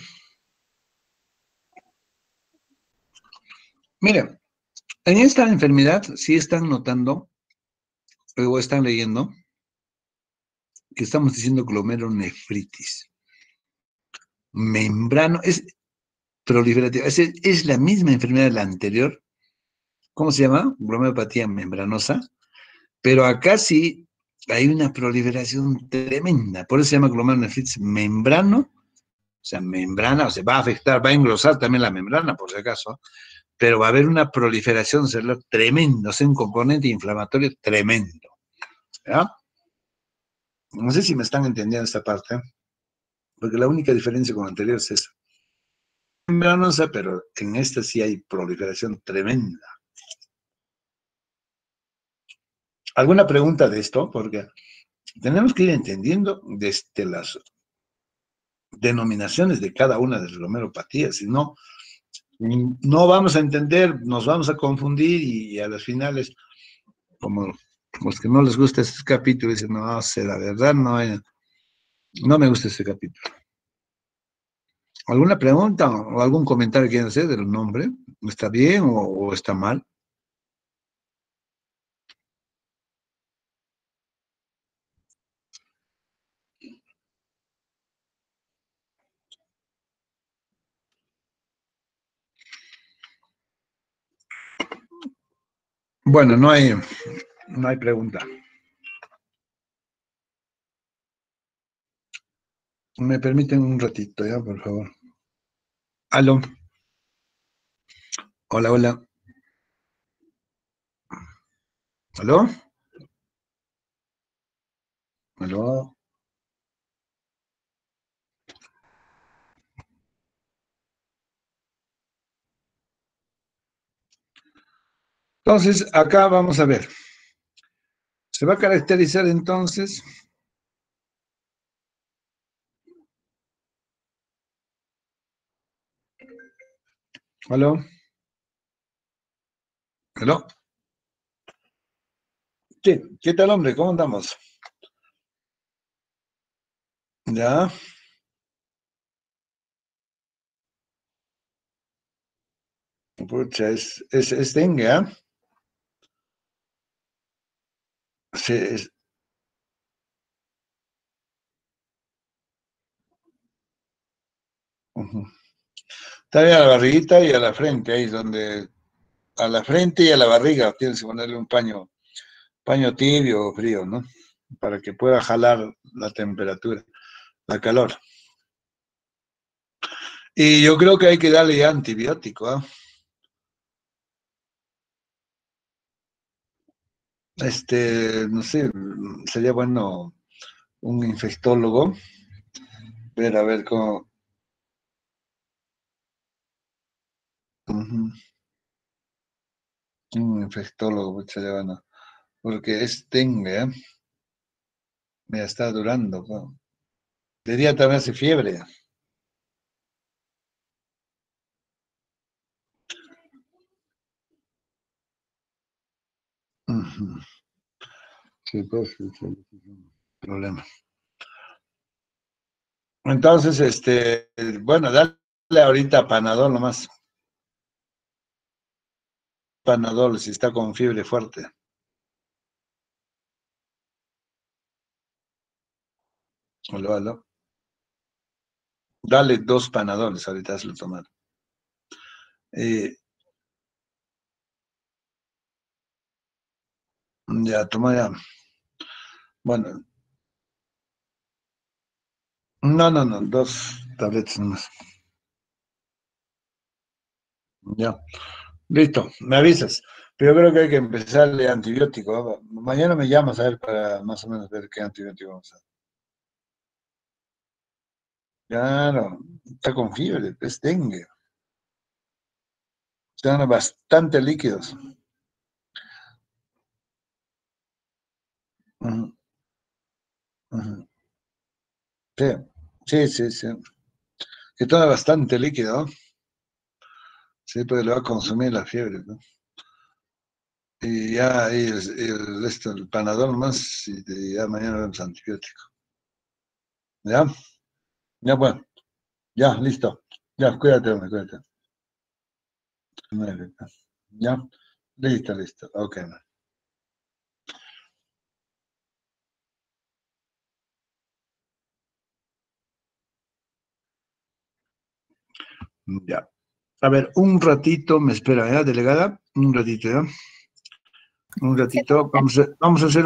Mire, en esta enfermedad sí están notando, o están leyendo, que estamos diciendo glomerulonefritis. Membrano, es proliferativa, es la misma enfermedad de la anterior. ¿Cómo se llama? Glomerulopatía membranosa. Pero acá sí hay una proliferación tremenda. Por eso se llama glomerulonefritis membrano. O sea, membrana, o sea, va a afectar, va a engrosar también la membrana, por si acaso. Pero va a haber una proliferación celular tremenda, o sea, un componente inflamatorio tremendo. ¿Ya? No sé si me están entendiendo esta parte, porque la única diferencia con la anterior es esa. Membranosa, pero en esta sí hay proliferación tremenda. ¿Alguna pregunta de esto? Porque tenemos que ir entendiendo desde las denominaciones de cada una de las glomerulopatías, si no, no vamos a entender, nos vamos a confundir y a las finales, como los que no les gusta este capítulo, dicen, no sé, la verdad no me gusta este capítulo. ¿Alguna pregunta o algún comentario que quieran hacer del nombre? ¿Está bien o está mal? Bueno, no hay pregunta. Me permiten un ratito, ya, por favor. Aló. Hola, hola. ¿Aló? ¿Aló? Entonces, acá vamos a ver. Se va a caracterizar entonces. ¿Aló? ¿Aló? Sí, ¿qué tal, hombre? ¿Cómo andamos? Ya, pucha, es dengue, ¿ah? Sí, ujú. Está bien a la barriguita y a la frente, ahí es donde, a la frente y a la barriga tienes que ponerle un paño tibio o frío, ¿no? Para que pueda jalar la temperatura, la calor. Y yo creo que hay que darle ya antibiótico, ¿ah? No sé, sería bueno un infectólogo, ver a ver cómo. Ujú, un infectólogo, pues, sería bueno, porque es dengue, ¿eh? Me está durando, ¿no? De día también hace fiebre. Ujú, sí, pues, sí, es un problema. Entonces, bueno, dale ahorita Panadol nomás. Panadol si está con fiebre fuerte. Aló, aló. Dale 2 Panadoles, ahorita se lo tomar. Ya, toma ya. Bueno, no, no, no, 2 tabletas nomás. Ya, listo, me avisas. Pero yo creo que hay que empezarle antibiótico. Mañana me llamas a ver para más o menos ver qué antibiótico vamos a dar. Claro, está con fiebre, es dengue. Están bastante líquidos. Ujú, ujú. Sí, sí, sí, sí. Que toma bastante líquido, ¿no? Sí, pues le va a consumir la fiebre, ¿no? Y ya ahí el resto, el panadol más, y ya mañana vemos antibiótico. ¿Ya? Ya, bueno, ya, listo. Ya, cuídate, hombre, cuídate. Ya, listo, listo. Ok, man. Ya. A ver, un ratito, me espera, ¿ya, delegada? Un ratito, ¿ya? Un ratito. Vamos a hacer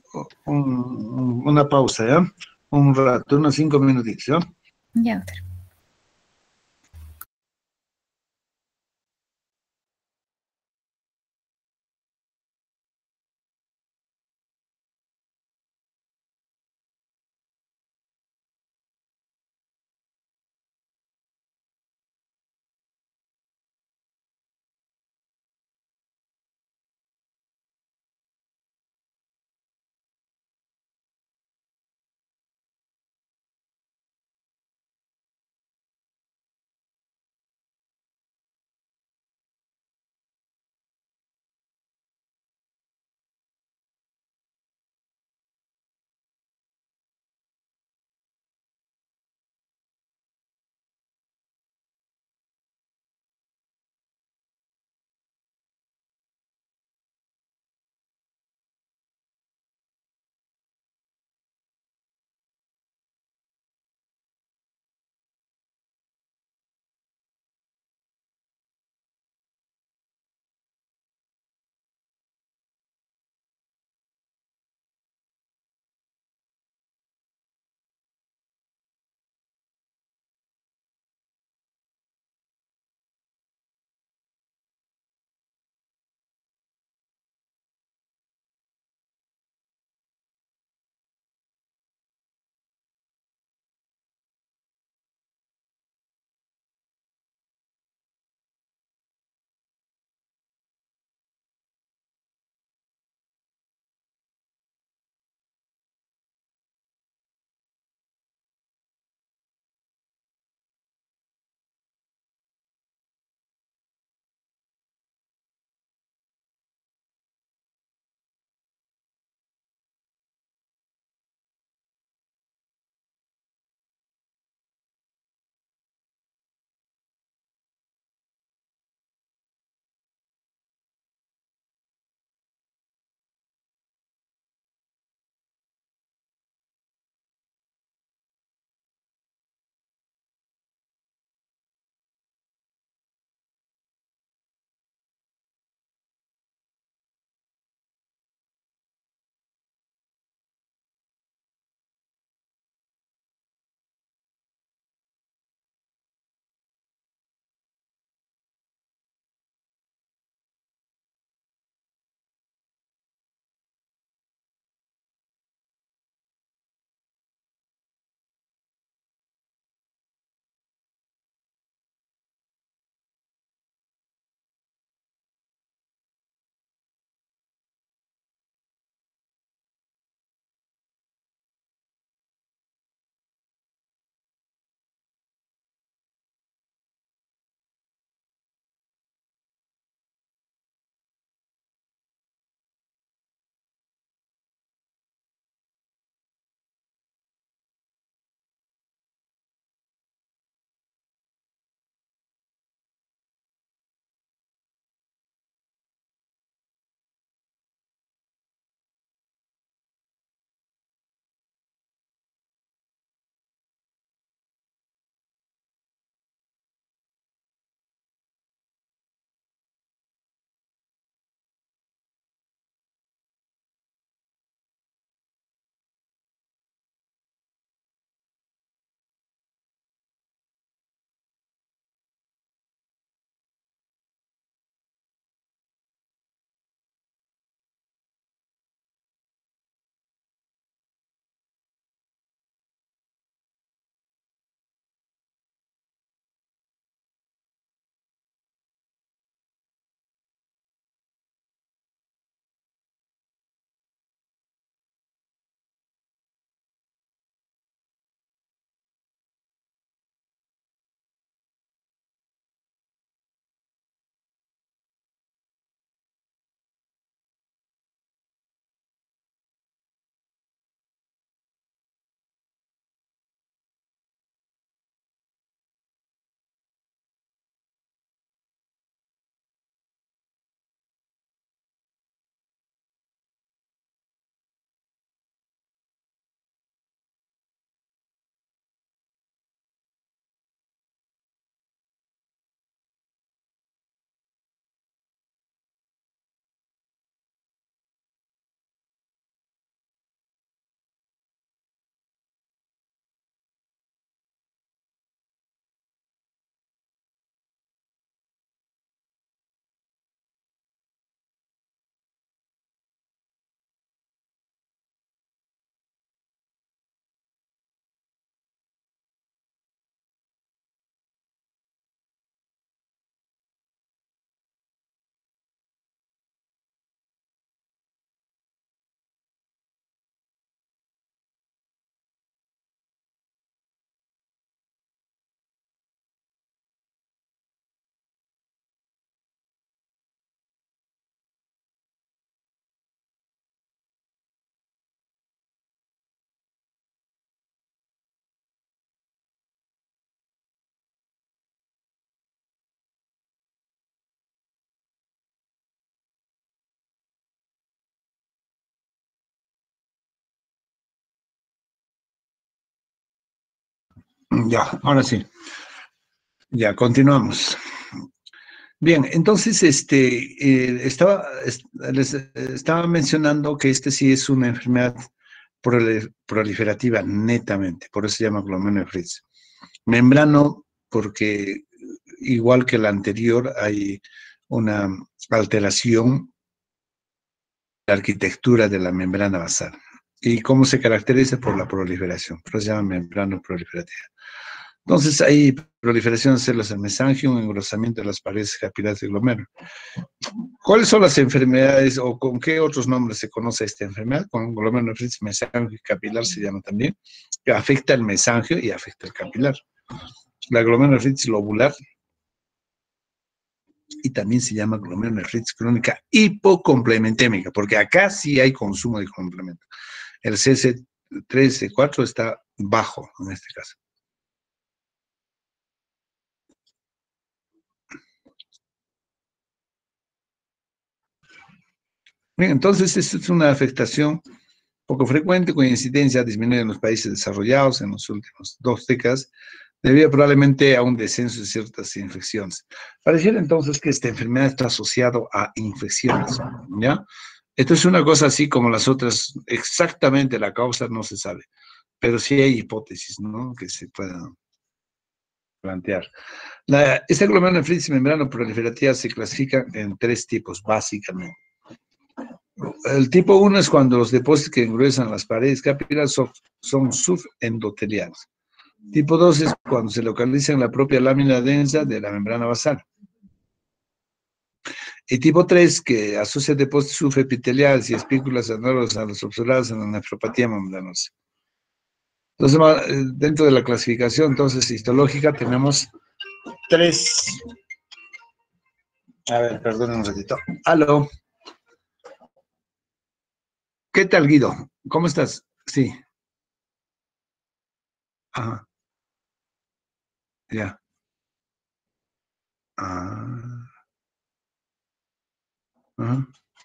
una pausa, ¿ya? Un rato, unos 5 minutitos, ¿ya? Ya. Ya, ahora sí. Ya, continuamos. Bien, entonces, estaba mencionando que este sí es una enfermedad proliferativa netamente, por eso se llama glomerulonephritis. Membrano, porque igual que la anterior, hay una alteración de la arquitectura de la membrana basal. ¿Y cómo se caracteriza? Por la proliferación, por eso se llama membrana proliferativa. Entonces hay proliferación de células del mesangium, engrosamiento de las paredes capilares del glomérulo. ¿Cuáles son las enfermedades o con qué otros nombres se conoce esta enfermedad? Con glomerulonefritis mesangio y capilar se llama también, que afecta el mesangio y afecta el capilar. La glomerulonefritis lobular y también se llama glomerulonefritis crónica hipocomplementémica, porque acá sí hay consumo de complemento. El CC3, C4 está bajo en este caso. Bien, entonces, esto es una afectación poco frecuente, cuya incidencia ha disminuido en los países desarrollados en las últimas 2 décadas, debido probablemente a un descenso de ciertas infecciones. Pareciera entonces que esta enfermedad está asociada a infecciones, ¿ya? Esto es una cosa así como las otras, exactamente la causa no se sabe, pero sí hay hipótesis, ¿no? Que se puedan plantear. Esta glomerulonefritis membrana proliferativa se clasifica en 3 tipos, básicamente. El tipo 1 es cuando los depósitos que engruesan las paredes capilares son subendoteliales. Tipo 2 es cuando se localiza en la propia lámina densa de la membrana basal. Y tipo 3, que asocia depósitos subepiteliales y espículas análogas a los observados en la nefropatía membranosa. Entonces, dentro de la clasificación, entonces, histológica, tenemos 3. A ver, perdón un ratito. Aló. ¿Qué tal, Guido? ¿Cómo estás? Sí. Ajá. Ya. Ah. Ajá.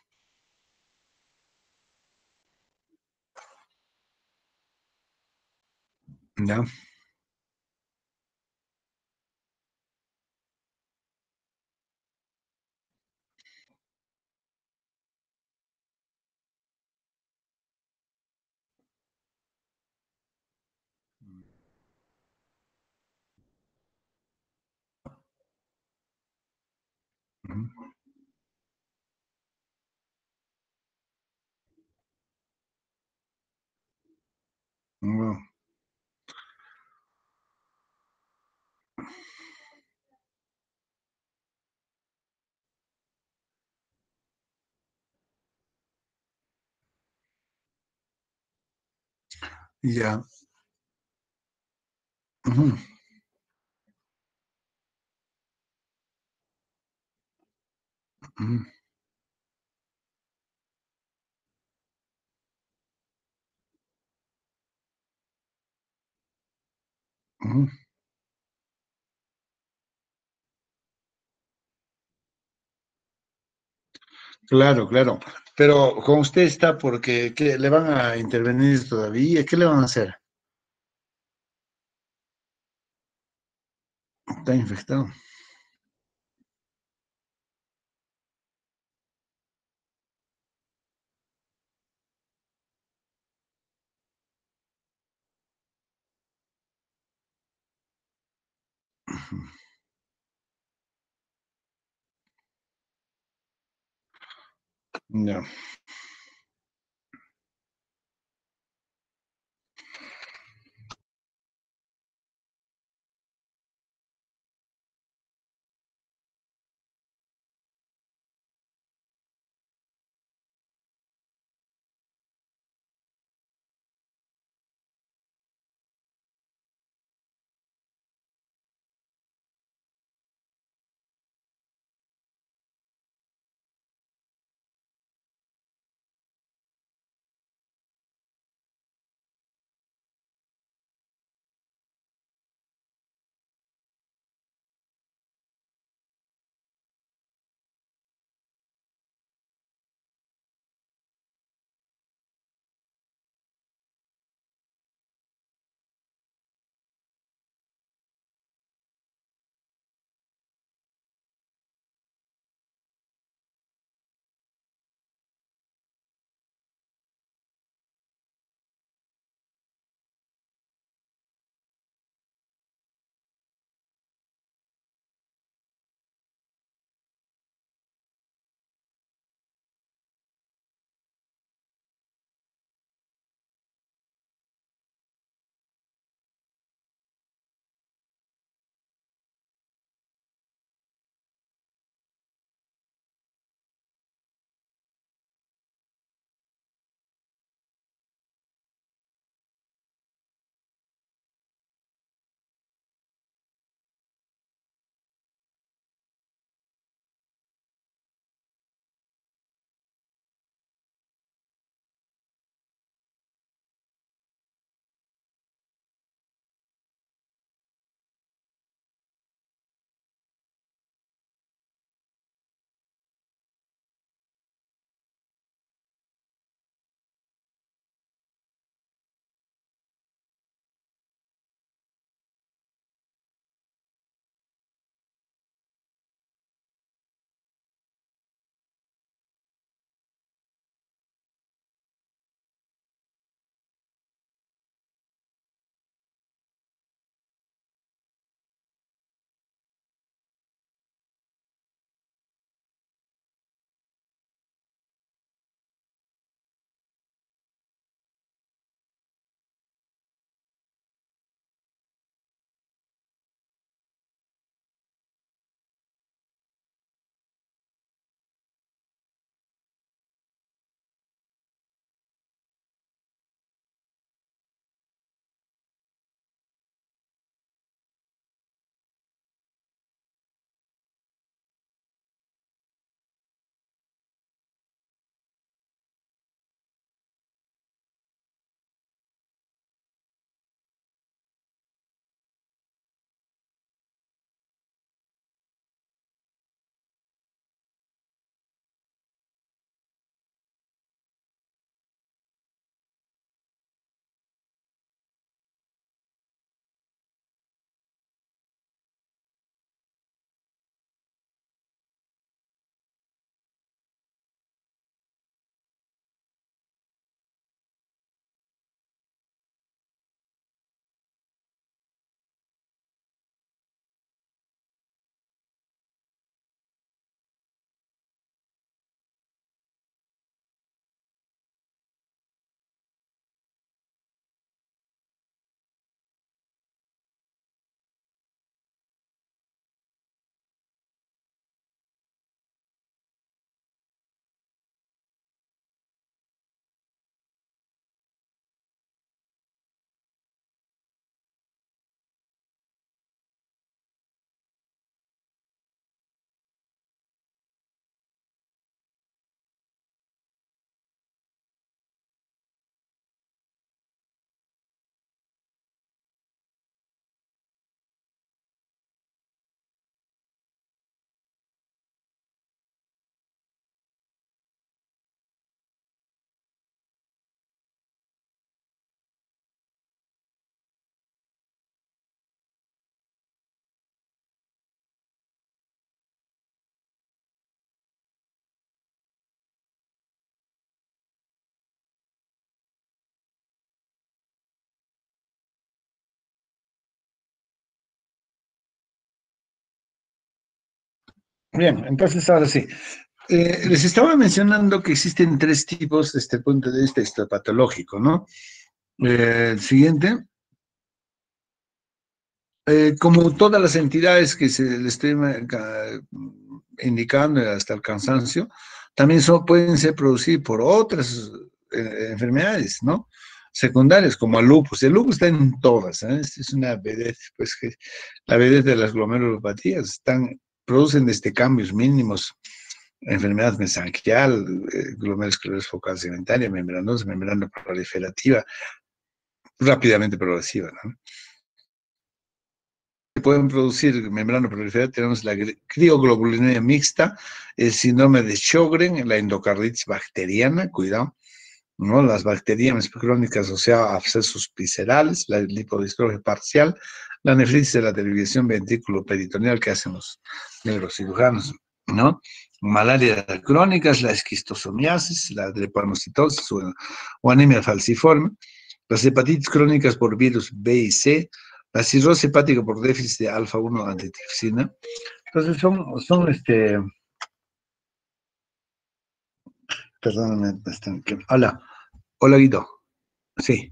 Ya. Ujú. Wow. Ya. Ujú. Ujú. Ujú. Claro, claro. Pero con usted está porque ¿qué, le van a intervenir todavía? ¿Qué le van a hacer? Está infectado. Ujú. Ya. Bien, entonces ahora sí. Les estaba mencionando que existen 3 tipos desde el punto de vista histopatológico, ¿no? El siguiente. Como todas las entidades que se le estoy indicando hasta el cansancio, también pueden ser producidas por otras enfermedades, ¿no? Secundarias, como el lupus. El lupus está en todas, ¿eh? Es una vedette, pues que la vedette de las glomerulopatías producen desde cambios mínimos, enfermedad mesangial, glomerulosclerosis focal segmentaria, membranosa, membrana proliferativa, rápidamente progresiva, ¿no? Pueden producir membrana proliferativa, tenemos la crioglobulinemia mixta, el síndrome de Sjögren, la endocarditis bacteriana, cuidado, ¿no? Las bacterias crónicas asociadas a abscesos viscerales, la lipodistrofia parcial, la nefritis de la derivación ventrículo-peritoneal que hacen los neurocirujanos, ¿no? Malaria crónicas, la esquistosomiasis, la drepanocitosis o anemia falciforme, las hepatitis crónicas por virus B y C, la cirrosis hepática por déficit de alfa-1 antitripsina. Entonces perdóname, hola, hola Guido, sí,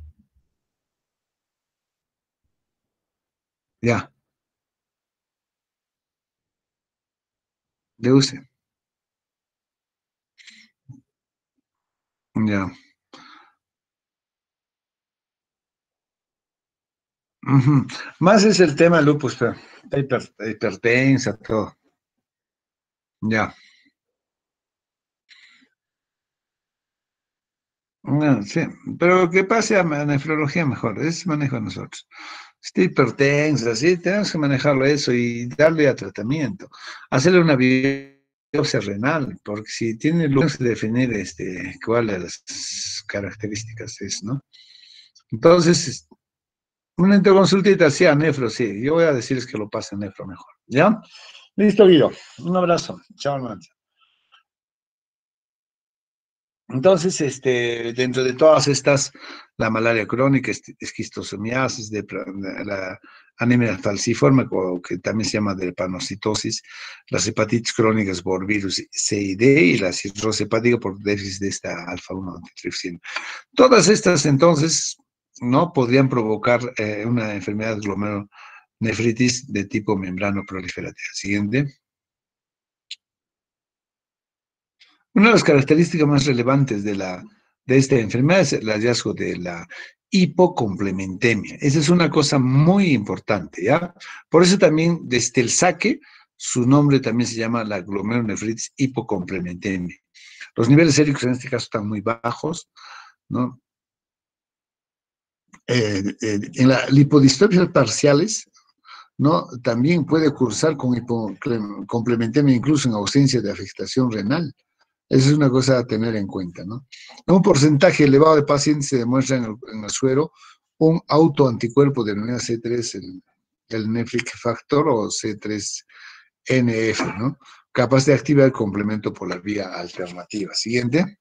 ya, de use, ya. Ujú. Más es el tema lupus, pero hipertensa, todo, ya. No, sí, pero que pase a nefrología mejor, es manejo de nosotros. Está hipertensa, sí, tenemos que manejarlo eso y darle a tratamiento. Hacerle una biopsia renal, porque si tiene lupus, definir cuáles las características es, ¿no? Entonces, una interconsultita, sí, a nefro, sí. Yo voy a decirles que lo pasen a nefro mejor, ¿ya? Listo, Guido. Un abrazo. Chao, hermano. Entonces, dentro de todas estas, la malaria crónica, esquistosomiasis, la anemia falciforme, que también se llama drepanocitosis, las hepatitis crónicas por virus C y D, y la cirrosis hepática por déficit de esta alfa-1 antitripsina. Todas estas, entonces, no podrían provocar una enfermedad glomerulonefritis de tipo membrano proliferativa. Siguiente. Una de las características más relevantes de esta enfermedad es el hallazgo de la hipocomplementemia. Esa es una cosa muy importante, ¿ya? Por eso también, desde el saque, su nombre también se llama la glomerulonefritis hipocomplementemia. Los niveles séricos en este caso están muy bajos, ¿no? En la lipodistrofia parciales, ¿no? También puede cursar con hipocomplementemia incluso en ausencia de afectación renal. Esa es una cosa a tener en cuenta, ¿no? En un porcentaje elevado de pacientes se demuestra en el suero un autoanticuerpo denominado C3, el nephric factor o C3NF, ¿no? Capaz de activar el complemento por la vía alternativa. Siguiente.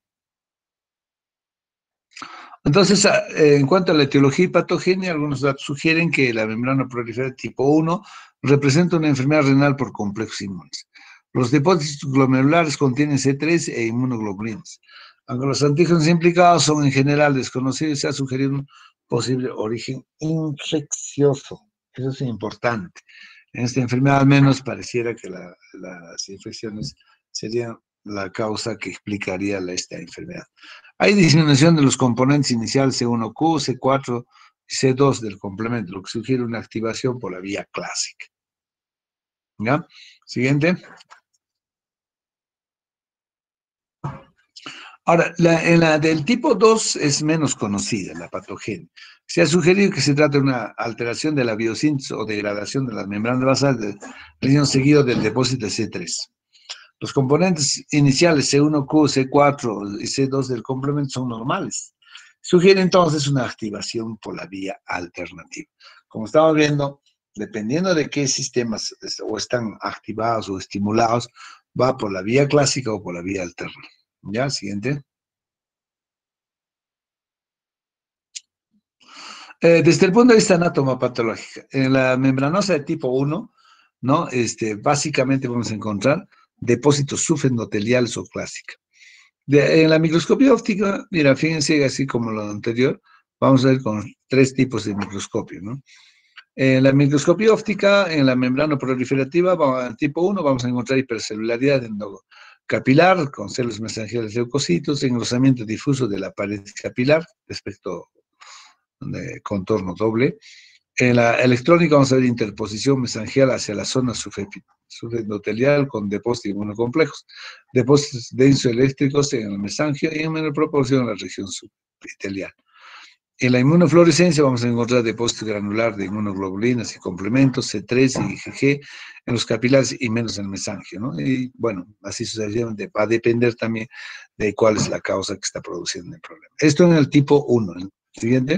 Entonces, en cuanto a la etiología y patogenia, algunos datos sugieren que la membrana proliferativa tipo 1 representa una enfermedad renal por complejos inmunes. Los depósitos glomerulares contienen C3 e inmunoglobulinas. Aunque los antígenos implicados son en general desconocidos, se ha sugerido un posible origen infeccioso. Eso es importante. En esta enfermedad al menos pareciera que las infecciones serían la causa que explicaría esta enfermedad. Hay disminución de los componentes iniciales C1Q, C4 y C2 del complemento, lo que sugiere una activación por la vía clásica. ¿Ya? Siguiente. Ahora, en la del tipo 2 es menos conocida, la patogenia. Se ha sugerido que se trata de una alteración de la biosíntesis o degradación de las membranas basales, seguido del depósito de C3. Los componentes iniciales C1Q, C4 y C2 del complemento son normales. Sugiere entonces una activación por la vía alternativa. Como estamos viendo, dependiendo de qué sistemas o están activados o estimulados, va por la vía clásica o por la vía alterna. ¿Ya? Siguiente. Desde el punto de vista anatomopatológico, en la membranosa de tipo 1, ¿no? Básicamente vamos a encontrar depósitos subendoteliales o clásica. En la microscopía óptica, mira, fíjense, así como lo anterior, vamos a ver con 3 tipos de microscopio, ¿no? En la microscopía óptica, en la membrana proliferativa, tipo 1, vamos a encontrar hipercelularidad endocapilar con células mesangiales de leucocitos, engrosamiento difuso de la pared capilar, respecto de contorno doble. En la electrónica vamos a ver interposición mesangial hacia la zona subendotelial con depósitos inmunocomplejos, depósitos densoeléctricos en el mesangio y en menor proporción en la región subepitelial. En la inmunofluorescencia vamos a encontrar depósito granular de inmunoglobulinas y complementos, C3 y IgG en los capilares y menos en el mesangio, ¿no? Y bueno, así sucesivamente, va a depender también de cuál es la causa que está produciendo el problema. Esto en el tipo 1. ¿No? Siguiente.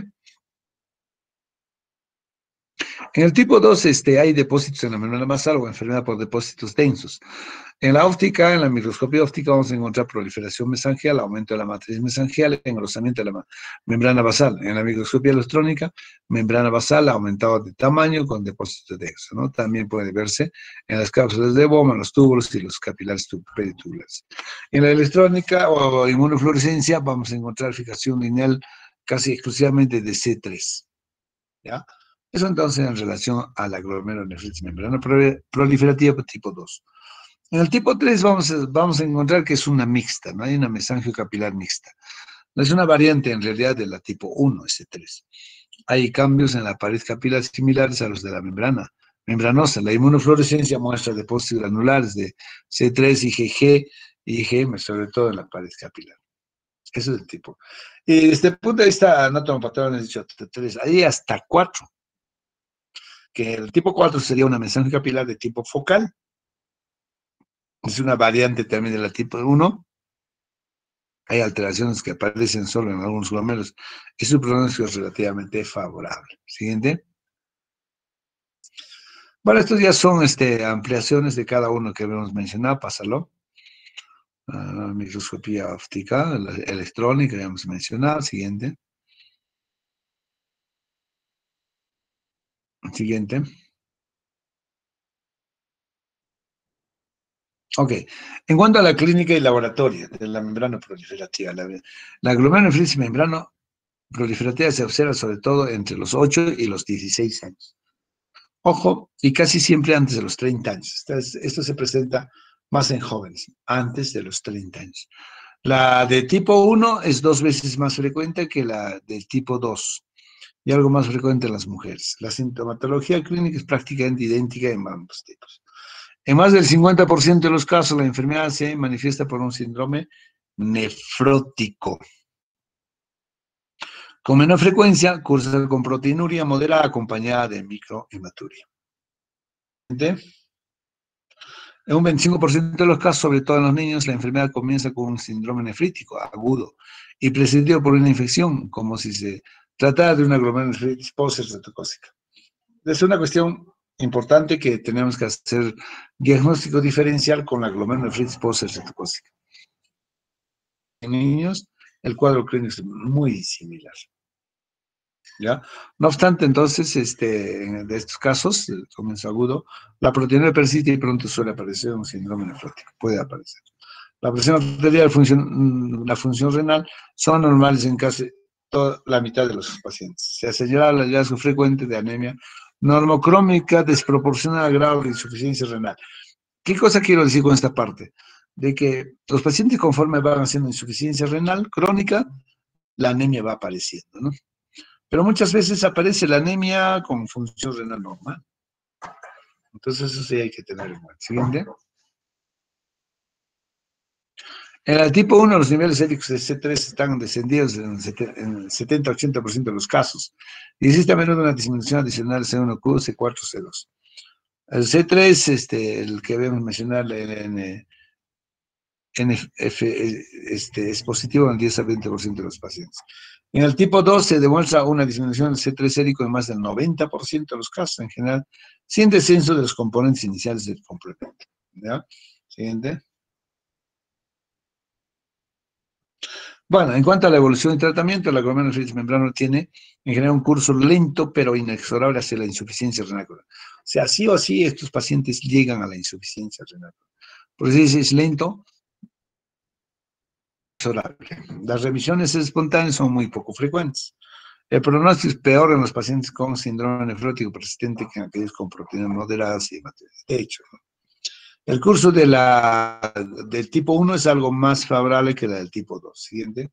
En el tipo 2 hay depósitos en la membrana basal o enfermedad por depósitos densos. En la óptica, en la microscopía óptica, vamos a encontrar proliferación mesangial, aumento de la matriz mesangial, engrosamiento de la membrana basal. En la microscopía electrónica, membrana basal aumentado de tamaño con depósitos densos, ¿no? También puede verse en las cápsulas de Bowman, los túbulos y los capilares peritubulares. En la electrónica o inmunofluorescencia, vamos a encontrar fijación lineal casi exclusivamente de C3, ¿ya? Eso entonces en relación a la glomerulonefritis membrana proliferativa tipo 2. En el tipo 3 vamos a encontrar que es una mixta, ¿no? Hay una mesangio capilar mixta. No es una variante en realidad de la tipo 1, S3. Hay cambios en la pared capilar similares a los de la membrana membranosa. La inmunofluorescencia muestra depósitos granulares de C3, IgG y IgM, sobre todo en la pared capilar. Eso es el tipo. Y desde el punto de vista anatomopatológico, he dicho 3, hay hasta 4. Que el tipo 4 sería una mesangio capilar de tipo focal. Es una variante también de la tipo 1. Hay alteraciones que aparecen solo en algunos glomérulos y su pronóstico es relativamente favorable. Siguiente. Bueno, estos ya son ampliaciones de cada uno que habíamos mencionado. Pásalo. Microscopía óptica, electrónica, ya hemos mencionado. Siguiente. Siguiente. Ok, en cuanto a la clínica y laboratorio de la membrana proliferativa, la glomerulonefritis membrana proliferativa se observa sobre todo entre los 8 y los 16 años. Ojo, y casi siempre antes de los 30 años. Esto se presenta más en jóvenes, antes de los 30 años. La de tipo 1 es 2 veces más frecuente que la del tipo 2 y algo más frecuente en las mujeres. La sintomatología clínica es prácticamente idéntica en ambos tipos. En más del 50% de los casos, la enfermedad se manifiesta por un síndrome nefrótico. Con menor frecuencia, cursa con proteinuria moderada acompañada de microhematuria. En un 25% de los casos, sobre todo en los niños, la enfermedad comienza con un síndrome nefrítico agudo y precedido por una infección, como si se tratara de una glomerulonefritis post-citocócica. Es una cuestión importante que tenemos que hacer diagnóstico diferencial con la glomerulonefritis post-citocócica. En niños, el cuadro clínico es muy similar. ¿Ya? No obstante, entonces, de estos casos, el comienzo agudo, la proteinuria persiste y pronto suele aparecer un síndrome nefrótico, puede aparecer. La presión arterial, la función renal son normales en casi toda la mitad de los pacientes. Se ha señalado el hallazgo frecuente de anemia normocrómica desproporcionada al grado de insuficiencia renal. ¿Qué cosa quiero decir con esta parte? De que los pacientes conforme van haciendo insuficiencia renal crónica, la anemia va apareciendo, ¿no? Pero muchas veces aparece la anemia con función renal normal. Entonces eso sí hay que tener en cuenta. Siguiente. En el tipo 1 los niveles séricos de C3 están descendidos en el 70-80% de los casos. Y existe a menudo una disminución adicional C1Q, C4, C2. El C3, el que debemos mencionar, el NF, es positivo en el 10 a 20% de los pacientes. En el tipo 2 se demuestra una disminución del C3 sérico en más del 90% de los casos en general, sin descenso de los componentes iniciales del complemento. ¿Ya? Siguiente. Bueno, en cuanto a la evolución y tratamiento, la glomerulonefritis membrana tiene en general un curso lento pero inexorable hacia la insuficiencia renal. O sea, sí o sí estos pacientes llegan a la insuficiencia renal. Por eso es lento, inexorable. Las revisiones espontáneas son muy poco frecuentes. El pronóstico es peor en los pacientes con síndrome nefrótico persistente que en aquellos con proteínas moderadas y materiales de hecho. El curso del tipo 1 es algo más favorable que la del tipo 2. Siguiente.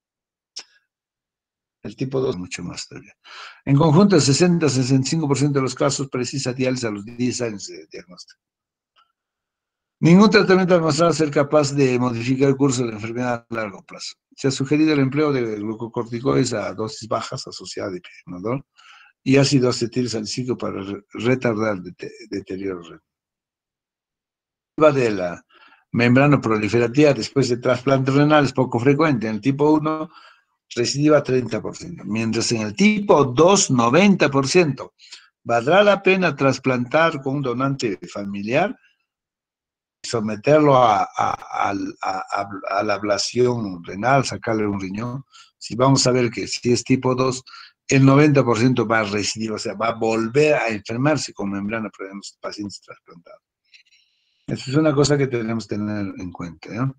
El tipo 2 es mucho más todavía. En conjunto, el 60-65% de los casos precisa diálisis a los 10 años de diagnóstico. Ningún tratamiento ha demostrado ser capaz de modificar el curso de la enfermedad a largo plazo. Se ha sugerido el empleo de glucocorticoides a dosis bajas asociadas a dipirnodol y ácido acetilsalicílico para retardar el deterioro renal. De la membrana proliferativa después de trasplante renal es poco frecuente. En el tipo 1, recidiva 30%, mientras en el tipo 2, 90%. ¿Valdrá la pena trasplantar con un donante familiar? Someterlo a la ablación renal, sacarle un riñón. Si vamos a ver que si es tipo 2, el 90% va a recidir, o sea, va a volver a enfermarse con membrana para los pacientes trasplantados. Eso es una cosa que tenemos que tener en cuenta, ¿no?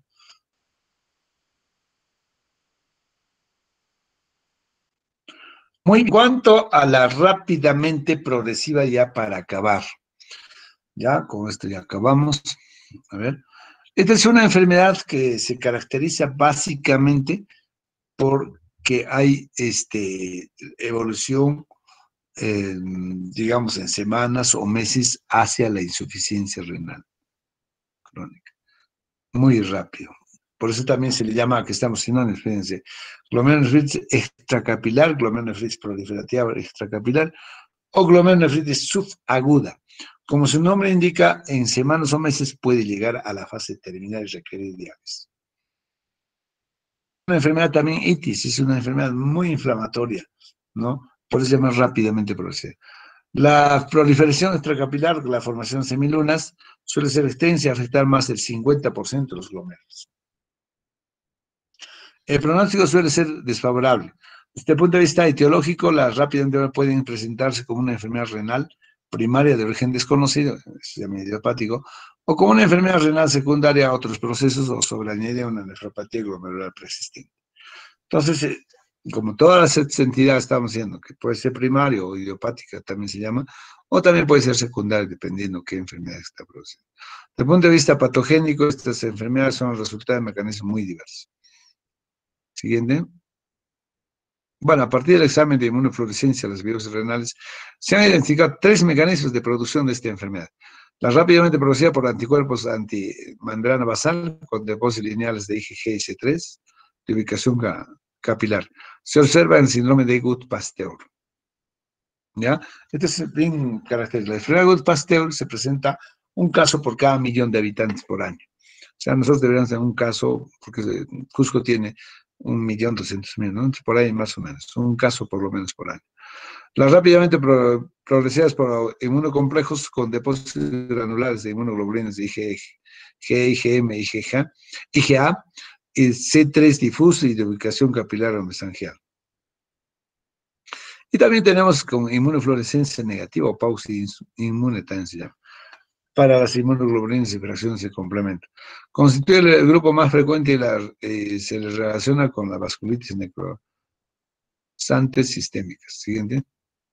Muy en cuanto a la rápidamente progresiva, ya para acabar. Ya, con esto ya acabamos. A ver. Esta es una enfermedad que se caracteriza básicamente porque hay evolución, digamos, en semanas o meses hacia la insuficiencia renal crónica. Muy rápido. Por eso también se le llama, que estamos sinónimos, fíjense, glomerulonefritis extracapilar, glomerulonefritis proliferativa extracapilar o glomerulonefritis subaguda. Como su nombre indica, en semanas o meses puede llegar a la fase terminal y requerir diálisis. Una enfermedad también itis, es una enfermedad muy inflamatoria, ¿no? Por eso se llama rápidamente progresiva. La proliferación extracapilar, la formación de semilunas, suele ser extensa y afectar más del 50% de los glomérulos. El pronóstico suele ser desfavorable. Desde el punto de vista etiológico, las rápidamente pueden presentarse como una enfermedad renal primaria de origen desconocido, se llama idiopático, o como una enfermedad renal secundaria a otros procesos o sobreañade a una nefropatía glomerular persistente. Entonces, como todas las entidades estamos diciendo, que puede ser primario o idiopática, también se llama, o también puede ser secundaria, dependiendo qué enfermedad está produciendo. Desde el punto de vista patogénico, estas enfermedades son el resultado de mecanismos muy diversos. Siguiente. Bueno, a partir del examen de inmunofluorescencia de las biopsias renales, se han identificado 3 mecanismos de producción de esta enfermedad. La rápidamente producida por anticuerpos antimembrana basal con depósitos lineales de IgG y C3, de ubicación capilar. Se observa en el síndrome de Gut-Pasteur. ¿Ya? Este es bien característico. La enfermedad de Gut-Pasteur se presenta un caso por cada 1.000.000 de habitantes por año. O sea, nosotros deberíamos tener un caso, porque Cusco tiene 1.200.000, ¿no? Por ahí más o menos, un caso por lo menos por año. Las rápidamente progresivas por inmunocomplejos con depósitos granulares de inmunoglobulinas de IgG, IgM, IgA, y C3 difuso y de ubicación capilar o mesangial. Y también tenemos con inmunofluorescencia negativa o pausa inmune también se llama, para las inmunoglobulinas y fracciones de complemento. Constituye el grupo más frecuente y se le relaciona con la vasculitis necrosantes sistémicas. Siguiente.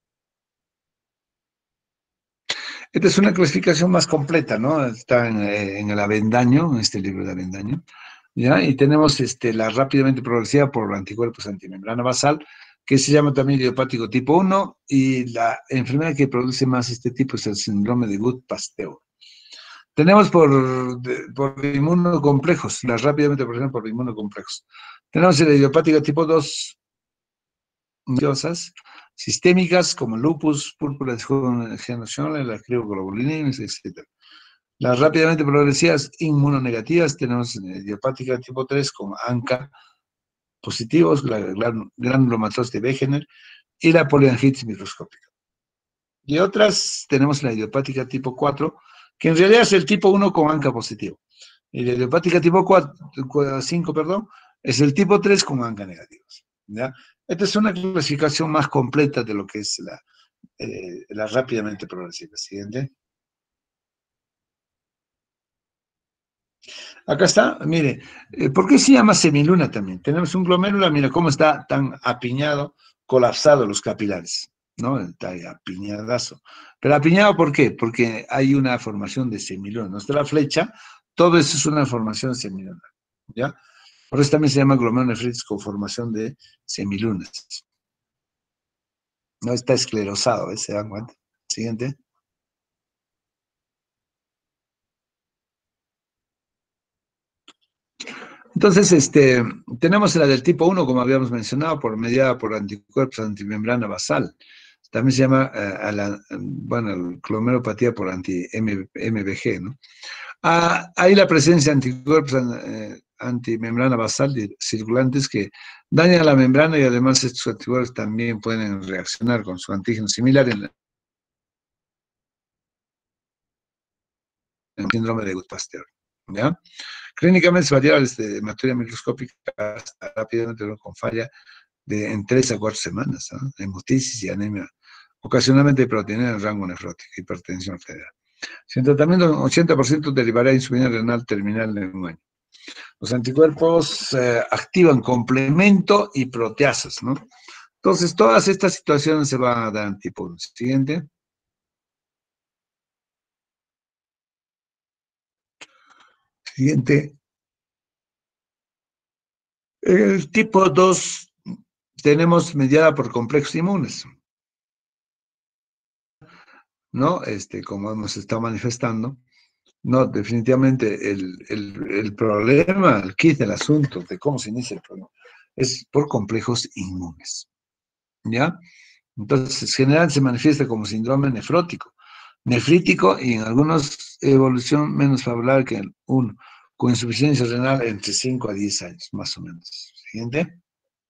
Esta es una clasificación más completa, ¿no? Está en el Avendaño, en este libro de Avendaño, ¿ya? Y tenemos la rápidamente progresiva por anticuerpos antimembrana basal, que se llama también idiopático tipo 1, y la enfermedad que produce más este tipo es el síndrome de Gut-Pasteur. Tenemos por inmunocomplejos, las rápidamente progresivas por inmunocomplejos. Tenemos la idiopática tipo 2, sistémicas como lupus, púrpura degeneracional, la crioglobulininas, etc. Las rápidamente progresivas inmunonegativas tenemos idiopática tipo 3 con ANCA positivos, la granulomatosis de Wegener y la poliangitis microscópica. Y otras tenemos la idiopática tipo 4, que en realidad es el tipo 1 con ANCA positivo. Y la idiopática tipo 5, perdón, es el tipo 3 con ANCA negativos. ¿Ya? Esta es una clasificación más completa de lo que es la rápidamente progresiva. Siguiente. Acá está, mire, ¿por qué se llama semiluna también? Tenemos un glomérulo, mira cómo está tan apiñado, colapsado los capilares, ¿no? Está ahí apiñadazo. Pero apiñado, ¿por qué? Porque hay una formación de semiluna. No está la flecha, todo eso es una formación de semiluna, ¿ya? Por eso también se llama glomerulonefritis con formación de semilunas. No está esclerosado, ¿se dan cuenta? Siguiente. Entonces, tenemos la del tipo 1, como habíamos mencionado, mediada por anticuerpos antimembrana basal. También se llama, glomerulopatía por anti-MBG, ¿no? Hay la presencia de anticuerpos antimembrana basal circulantes que dañan la membrana y además estos anticuerpos también pueden reaccionar con su antígeno similar en el síndrome de Gutt-Pasteur, ¿ya? Clínicamente es variable de hematuria microscópica hasta rápidamente con falla en 3 a 4 semanas, ¿no? Hemoptisis y anemia. Ocasionalmente hay proteinuria en el rango nefrótico, hipertensión arterial. Si el tratamiento, 80% derivará de insuficiencia renal terminal en un año. Los anticuerpos activan complemento y proteasas, ¿no? Entonces, todas estas situaciones se van a dar en tipo 1. Siguiente. Siguiente. El tipo 2 tenemos mediada por complejos inmunes, ¿no? Como hemos estado manifestando. No, definitivamente el problema, el kit del asunto de cómo se inicia el problema, es por complejos inmunes, ¿ya? Entonces, en general se manifiesta como síndrome nefrítico y en algunos evolución menos favorable que el 1, con insuficiencia renal entre 5 a 10 años, más o menos. Siguiente.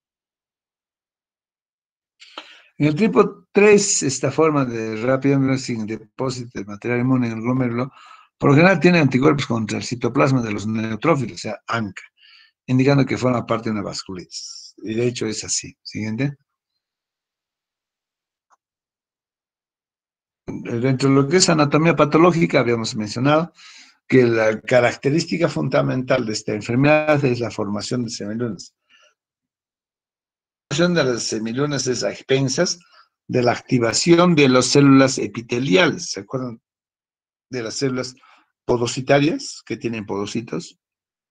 En el tipo 3, esta forma de rápido sin depósito de material inmune en el glomérulo, por lo general tiene anticuerpos contra el citoplasma de los neutrófilos, o sea, ANCA, indicando que forma parte de una vasculitis. Y de hecho es así. Siguiente. Dentro de lo que es anatomía patológica, habíamos mencionado que la característica fundamental de esta enfermedad es la formación de semilunas. La formación de las semilunas es a expensas de la activación de las células epiteliales. ¿Se acuerdan de las células podocitarias que tienen podocitos?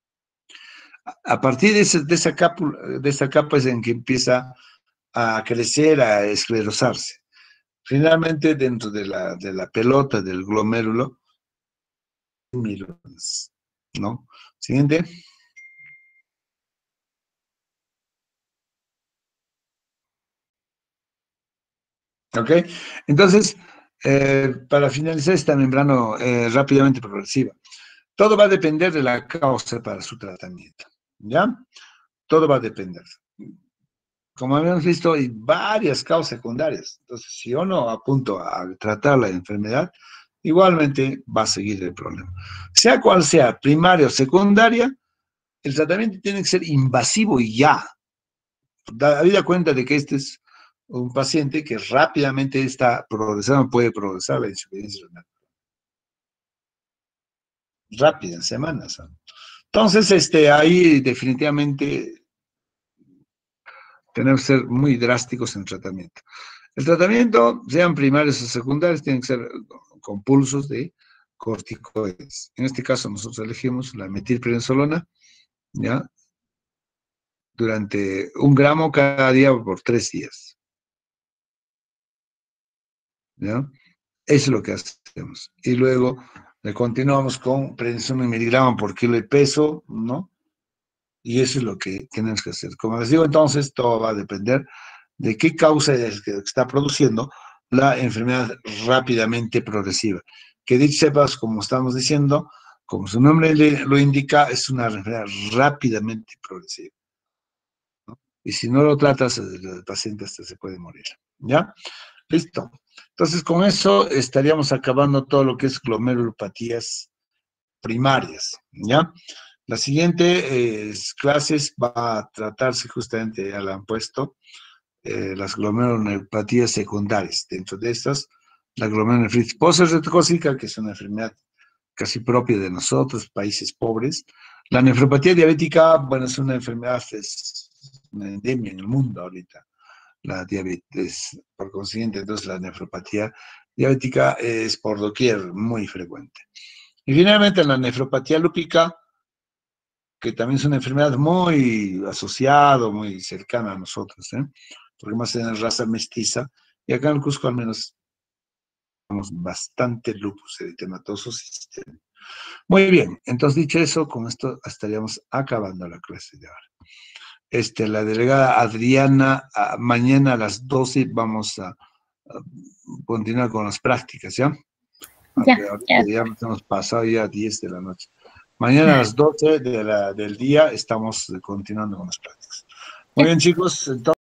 A partir de esa capa es en que empieza a crecer, a esclerosarse. Finalmente, dentro de la pelota del glomérulo, semilunas, ¿no? Siguiente. ¿Ok? Entonces, para finalizar esta membrana rápidamente progresiva, todo va a depender de la causa para su tratamiento, ¿ya? Todo va a depender. Como habíamos visto, hay varias causas secundarias. Entonces, si yo no apunto a tratar la enfermedad, igualmente va a seguir el problema. Sea cual sea, primaria o secundaria, el tratamiento tiene que ser invasivo y ya. Habida cuenta de que este es un paciente que rápidamente está progresando, puede progresar la insuficiencia renal. Rápida, en semanas. Entonces, ahí definitivamente tenemos que ser muy drásticos en el tratamiento. El tratamiento, sean primarios o secundarios, tienen que ser con pulsos de corticoides. En este caso, nosotros elegimos la metilprednisolona, ¿ya? Durante 1 gramo cada día por 3 días. ¿Ya? Eso es lo que hacemos. Y luego le continuamos con prednisona 1 miligramo por kilo de peso, ¿no? Y eso es lo que tenemos que hacer. Como les digo, entonces, todo va a depender de qué causa es que está produciendo la enfermedad rápidamente progresiva. Que dicho sepas, como estamos diciendo, como su nombre lo indica, es una enfermedad rápidamente progresiva, ¿no? Y si no lo tratas, el paciente hasta se puede morir. ¿Ya? Listo. Entonces, con eso estaríamos acabando todo lo que es glomerulopatías primarias. ¿Ya? La siguiente clases va a tratarse justamente, ya la han puesto, las glomerulopatías secundarias. Dentro de estas, la glomerulonefritis postraumática, que es una enfermedad casi propia de nosotros, países pobres. La nefropatía diabética, bueno, es una enfermedad, es una endemia en el mundo ahorita, la diabetes. Por consiguiente, entonces la nefropatía diabética es por doquier muy frecuente. Y finalmente la nefropatía lúpica, que también es una enfermedad muy asociada, muy cercana a nosotros, porque más en raza mestiza, y acá en el Cusco al menos tenemos bastante lupus eritematoso sistémico. Muy bien, entonces dicho eso, con esto estaríamos acabando la clase de ahora. La delegada Adriana, mañana a las 12 vamos a continuar con las prácticas, ¿ya? Ya, Ahorita ya nos hemos pasado ya 10 de la noche. Mañana a las 12 del día estamos continuando con las prácticas. Muy bien, chicos. Entonces,